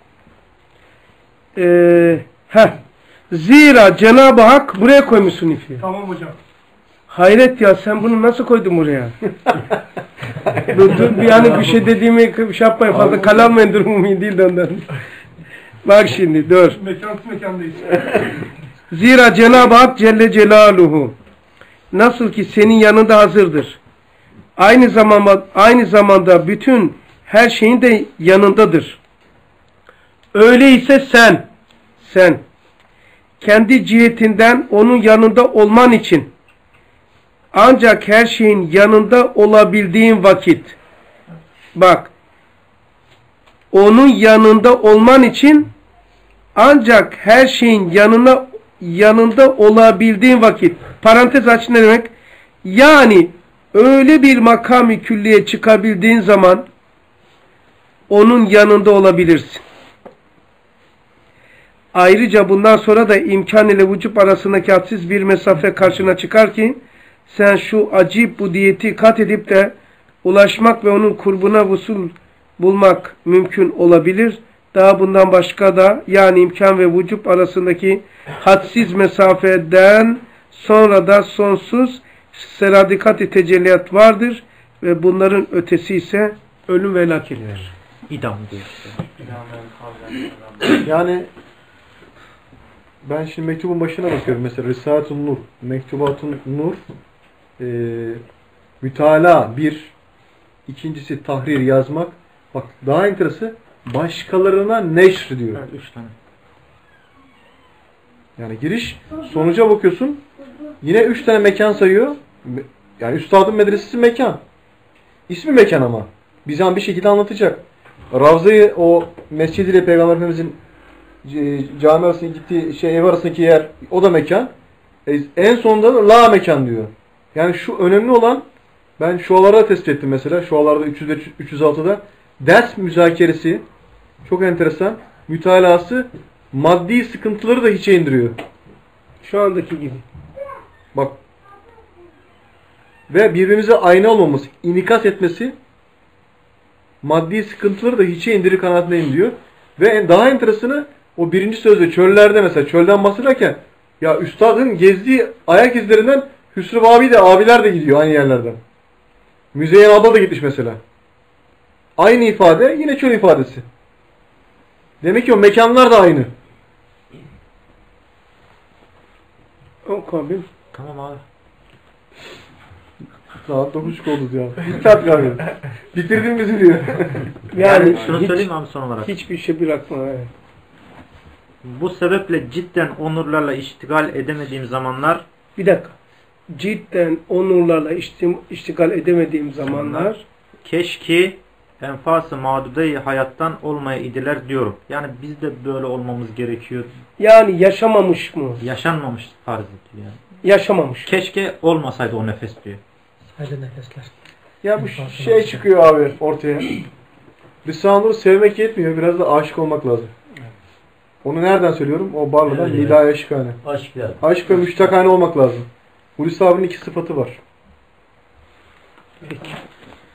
Ee, heh. Zira Cenab-ı Hak buraya koymuşsun ipi. Tamam hocam. Hayret ya, sen bunu nasıl koydun buraya? dur, dur, yani bir şey dediğimi şey yapmayın, fazla kalanmayın, durumu iyi değil de ondan. Bak şimdi dur. Mekansız mekandayız. Zira Cenab-ı Hak Celle Celaluhu nasıl ki senin yanında hazırdır. Aynı zamanda aynı zamanda bütün her şeyin de yanındadır. Öyleyse sen sen kendi cihetinden onun yanında olman için ancak her şeyin yanında olabildiğin vakit, bak, onun yanında olman için ancak her şeyin yanına yanında olabildiğin vakit, parantez aç, ne demek? Yani öyle bir makam-ı külliye çıkabildiğin zaman onun yanında olabilirsin. Ayrıca bundan sonra da imkan ile vücut arasındaki hadsiz bir mesafe karşına çıkar ki sen şu acip bu diyeti kat edip de ulaşmak ve onun kurbuna vusul bulmak mümkün olabilir. Daha bundan başka da, yani imkan ve vücut arasındaki hadsiz mesafeden sonra da sonsuz seradikat-i tecelliyat vardır ve bunların ötesi ise ölüm ve helakettir. İdam diyor. Yani ben şimdi mektubun başına bakıyorum. Mesela Risaletun Nur, Mektubatun Nur, e, mütalaa bir, ikincisi tahrir, yazmak. Bak daha enteresanı, başkalarına neşr diyor. Evet, üç tane. Yani giriş, sonuca bakıyorsun. Yine üç tane mekan sayıyor. Yani Üstadın medresesi mekan. İsmi mekan ama. Bize bir şekilde anlatacak. Ravza-i o mescid ile Peygamber Efendimizin cami arasında gittiği şey, ev arasındaki yer, o da mekan. E, en sonunda da la mekan diyor. Yani şu önemli olan, ben şualara tespit ettim mesela. Şualarda üç yüz üç yüz altıda ders müzakeresi çok enteresan. Mütalası maddi sıkıntıları da hiçe indiriyor. Şu andaki gibi. Bak. Ve birbirimize ayna olmamız, inikas etmesi maddi sıkıntıları da hiçe indirir kanaatindeyim diyor. Ve daha enteresanı, o birinci sözde çöllerde, mesela çölden bahsederken, ya üstadın gezdiği ayak izlerinden Hüsrev abi de, abiler de gidiyor aynı yerlerden. Müzeyyen abla da gitmiş mesela. Aynı ifade yine çöl ifadesi. Demek ki o mekanlar da aynı. Oku abi. Tamam abi. Saat dokuz buçuk oldu diyor. Bitti artık abi. Bitirdin bizi diyor. Yani, yani şunu hiç, söyleyeyim abi son olarak. Hiçbir şey bırakma. Evet. Bu sebeple cidden onurlarla iştigal edemediğim zamanlar. Bir dakika. Cidden onurlarla iştigal edemediğim zamanlar. Keşke enfas-ı mağdude-i hayattan olmaya idiler diyorum. Yani biz de böyle olmamız gerekiyor. Yani yaşamamış mı? Yaşanmamış farz ediyor yani. Yaşamamış. Keşke olmasaydı o nefes diyor. Sadece nefesler. Ya bu şey çıkıyor abi ortaya. Risale-i sevmek yetmiyor. Biraz da aşık olmak lazım. Onu nereden söylüyorum? O Barla'dan evet, Hidayet evet. Aşıkhane. Aşk yani. Aşk ve müştakane olmak lazım. Hulusi abinin iki sıfatı var. Peki.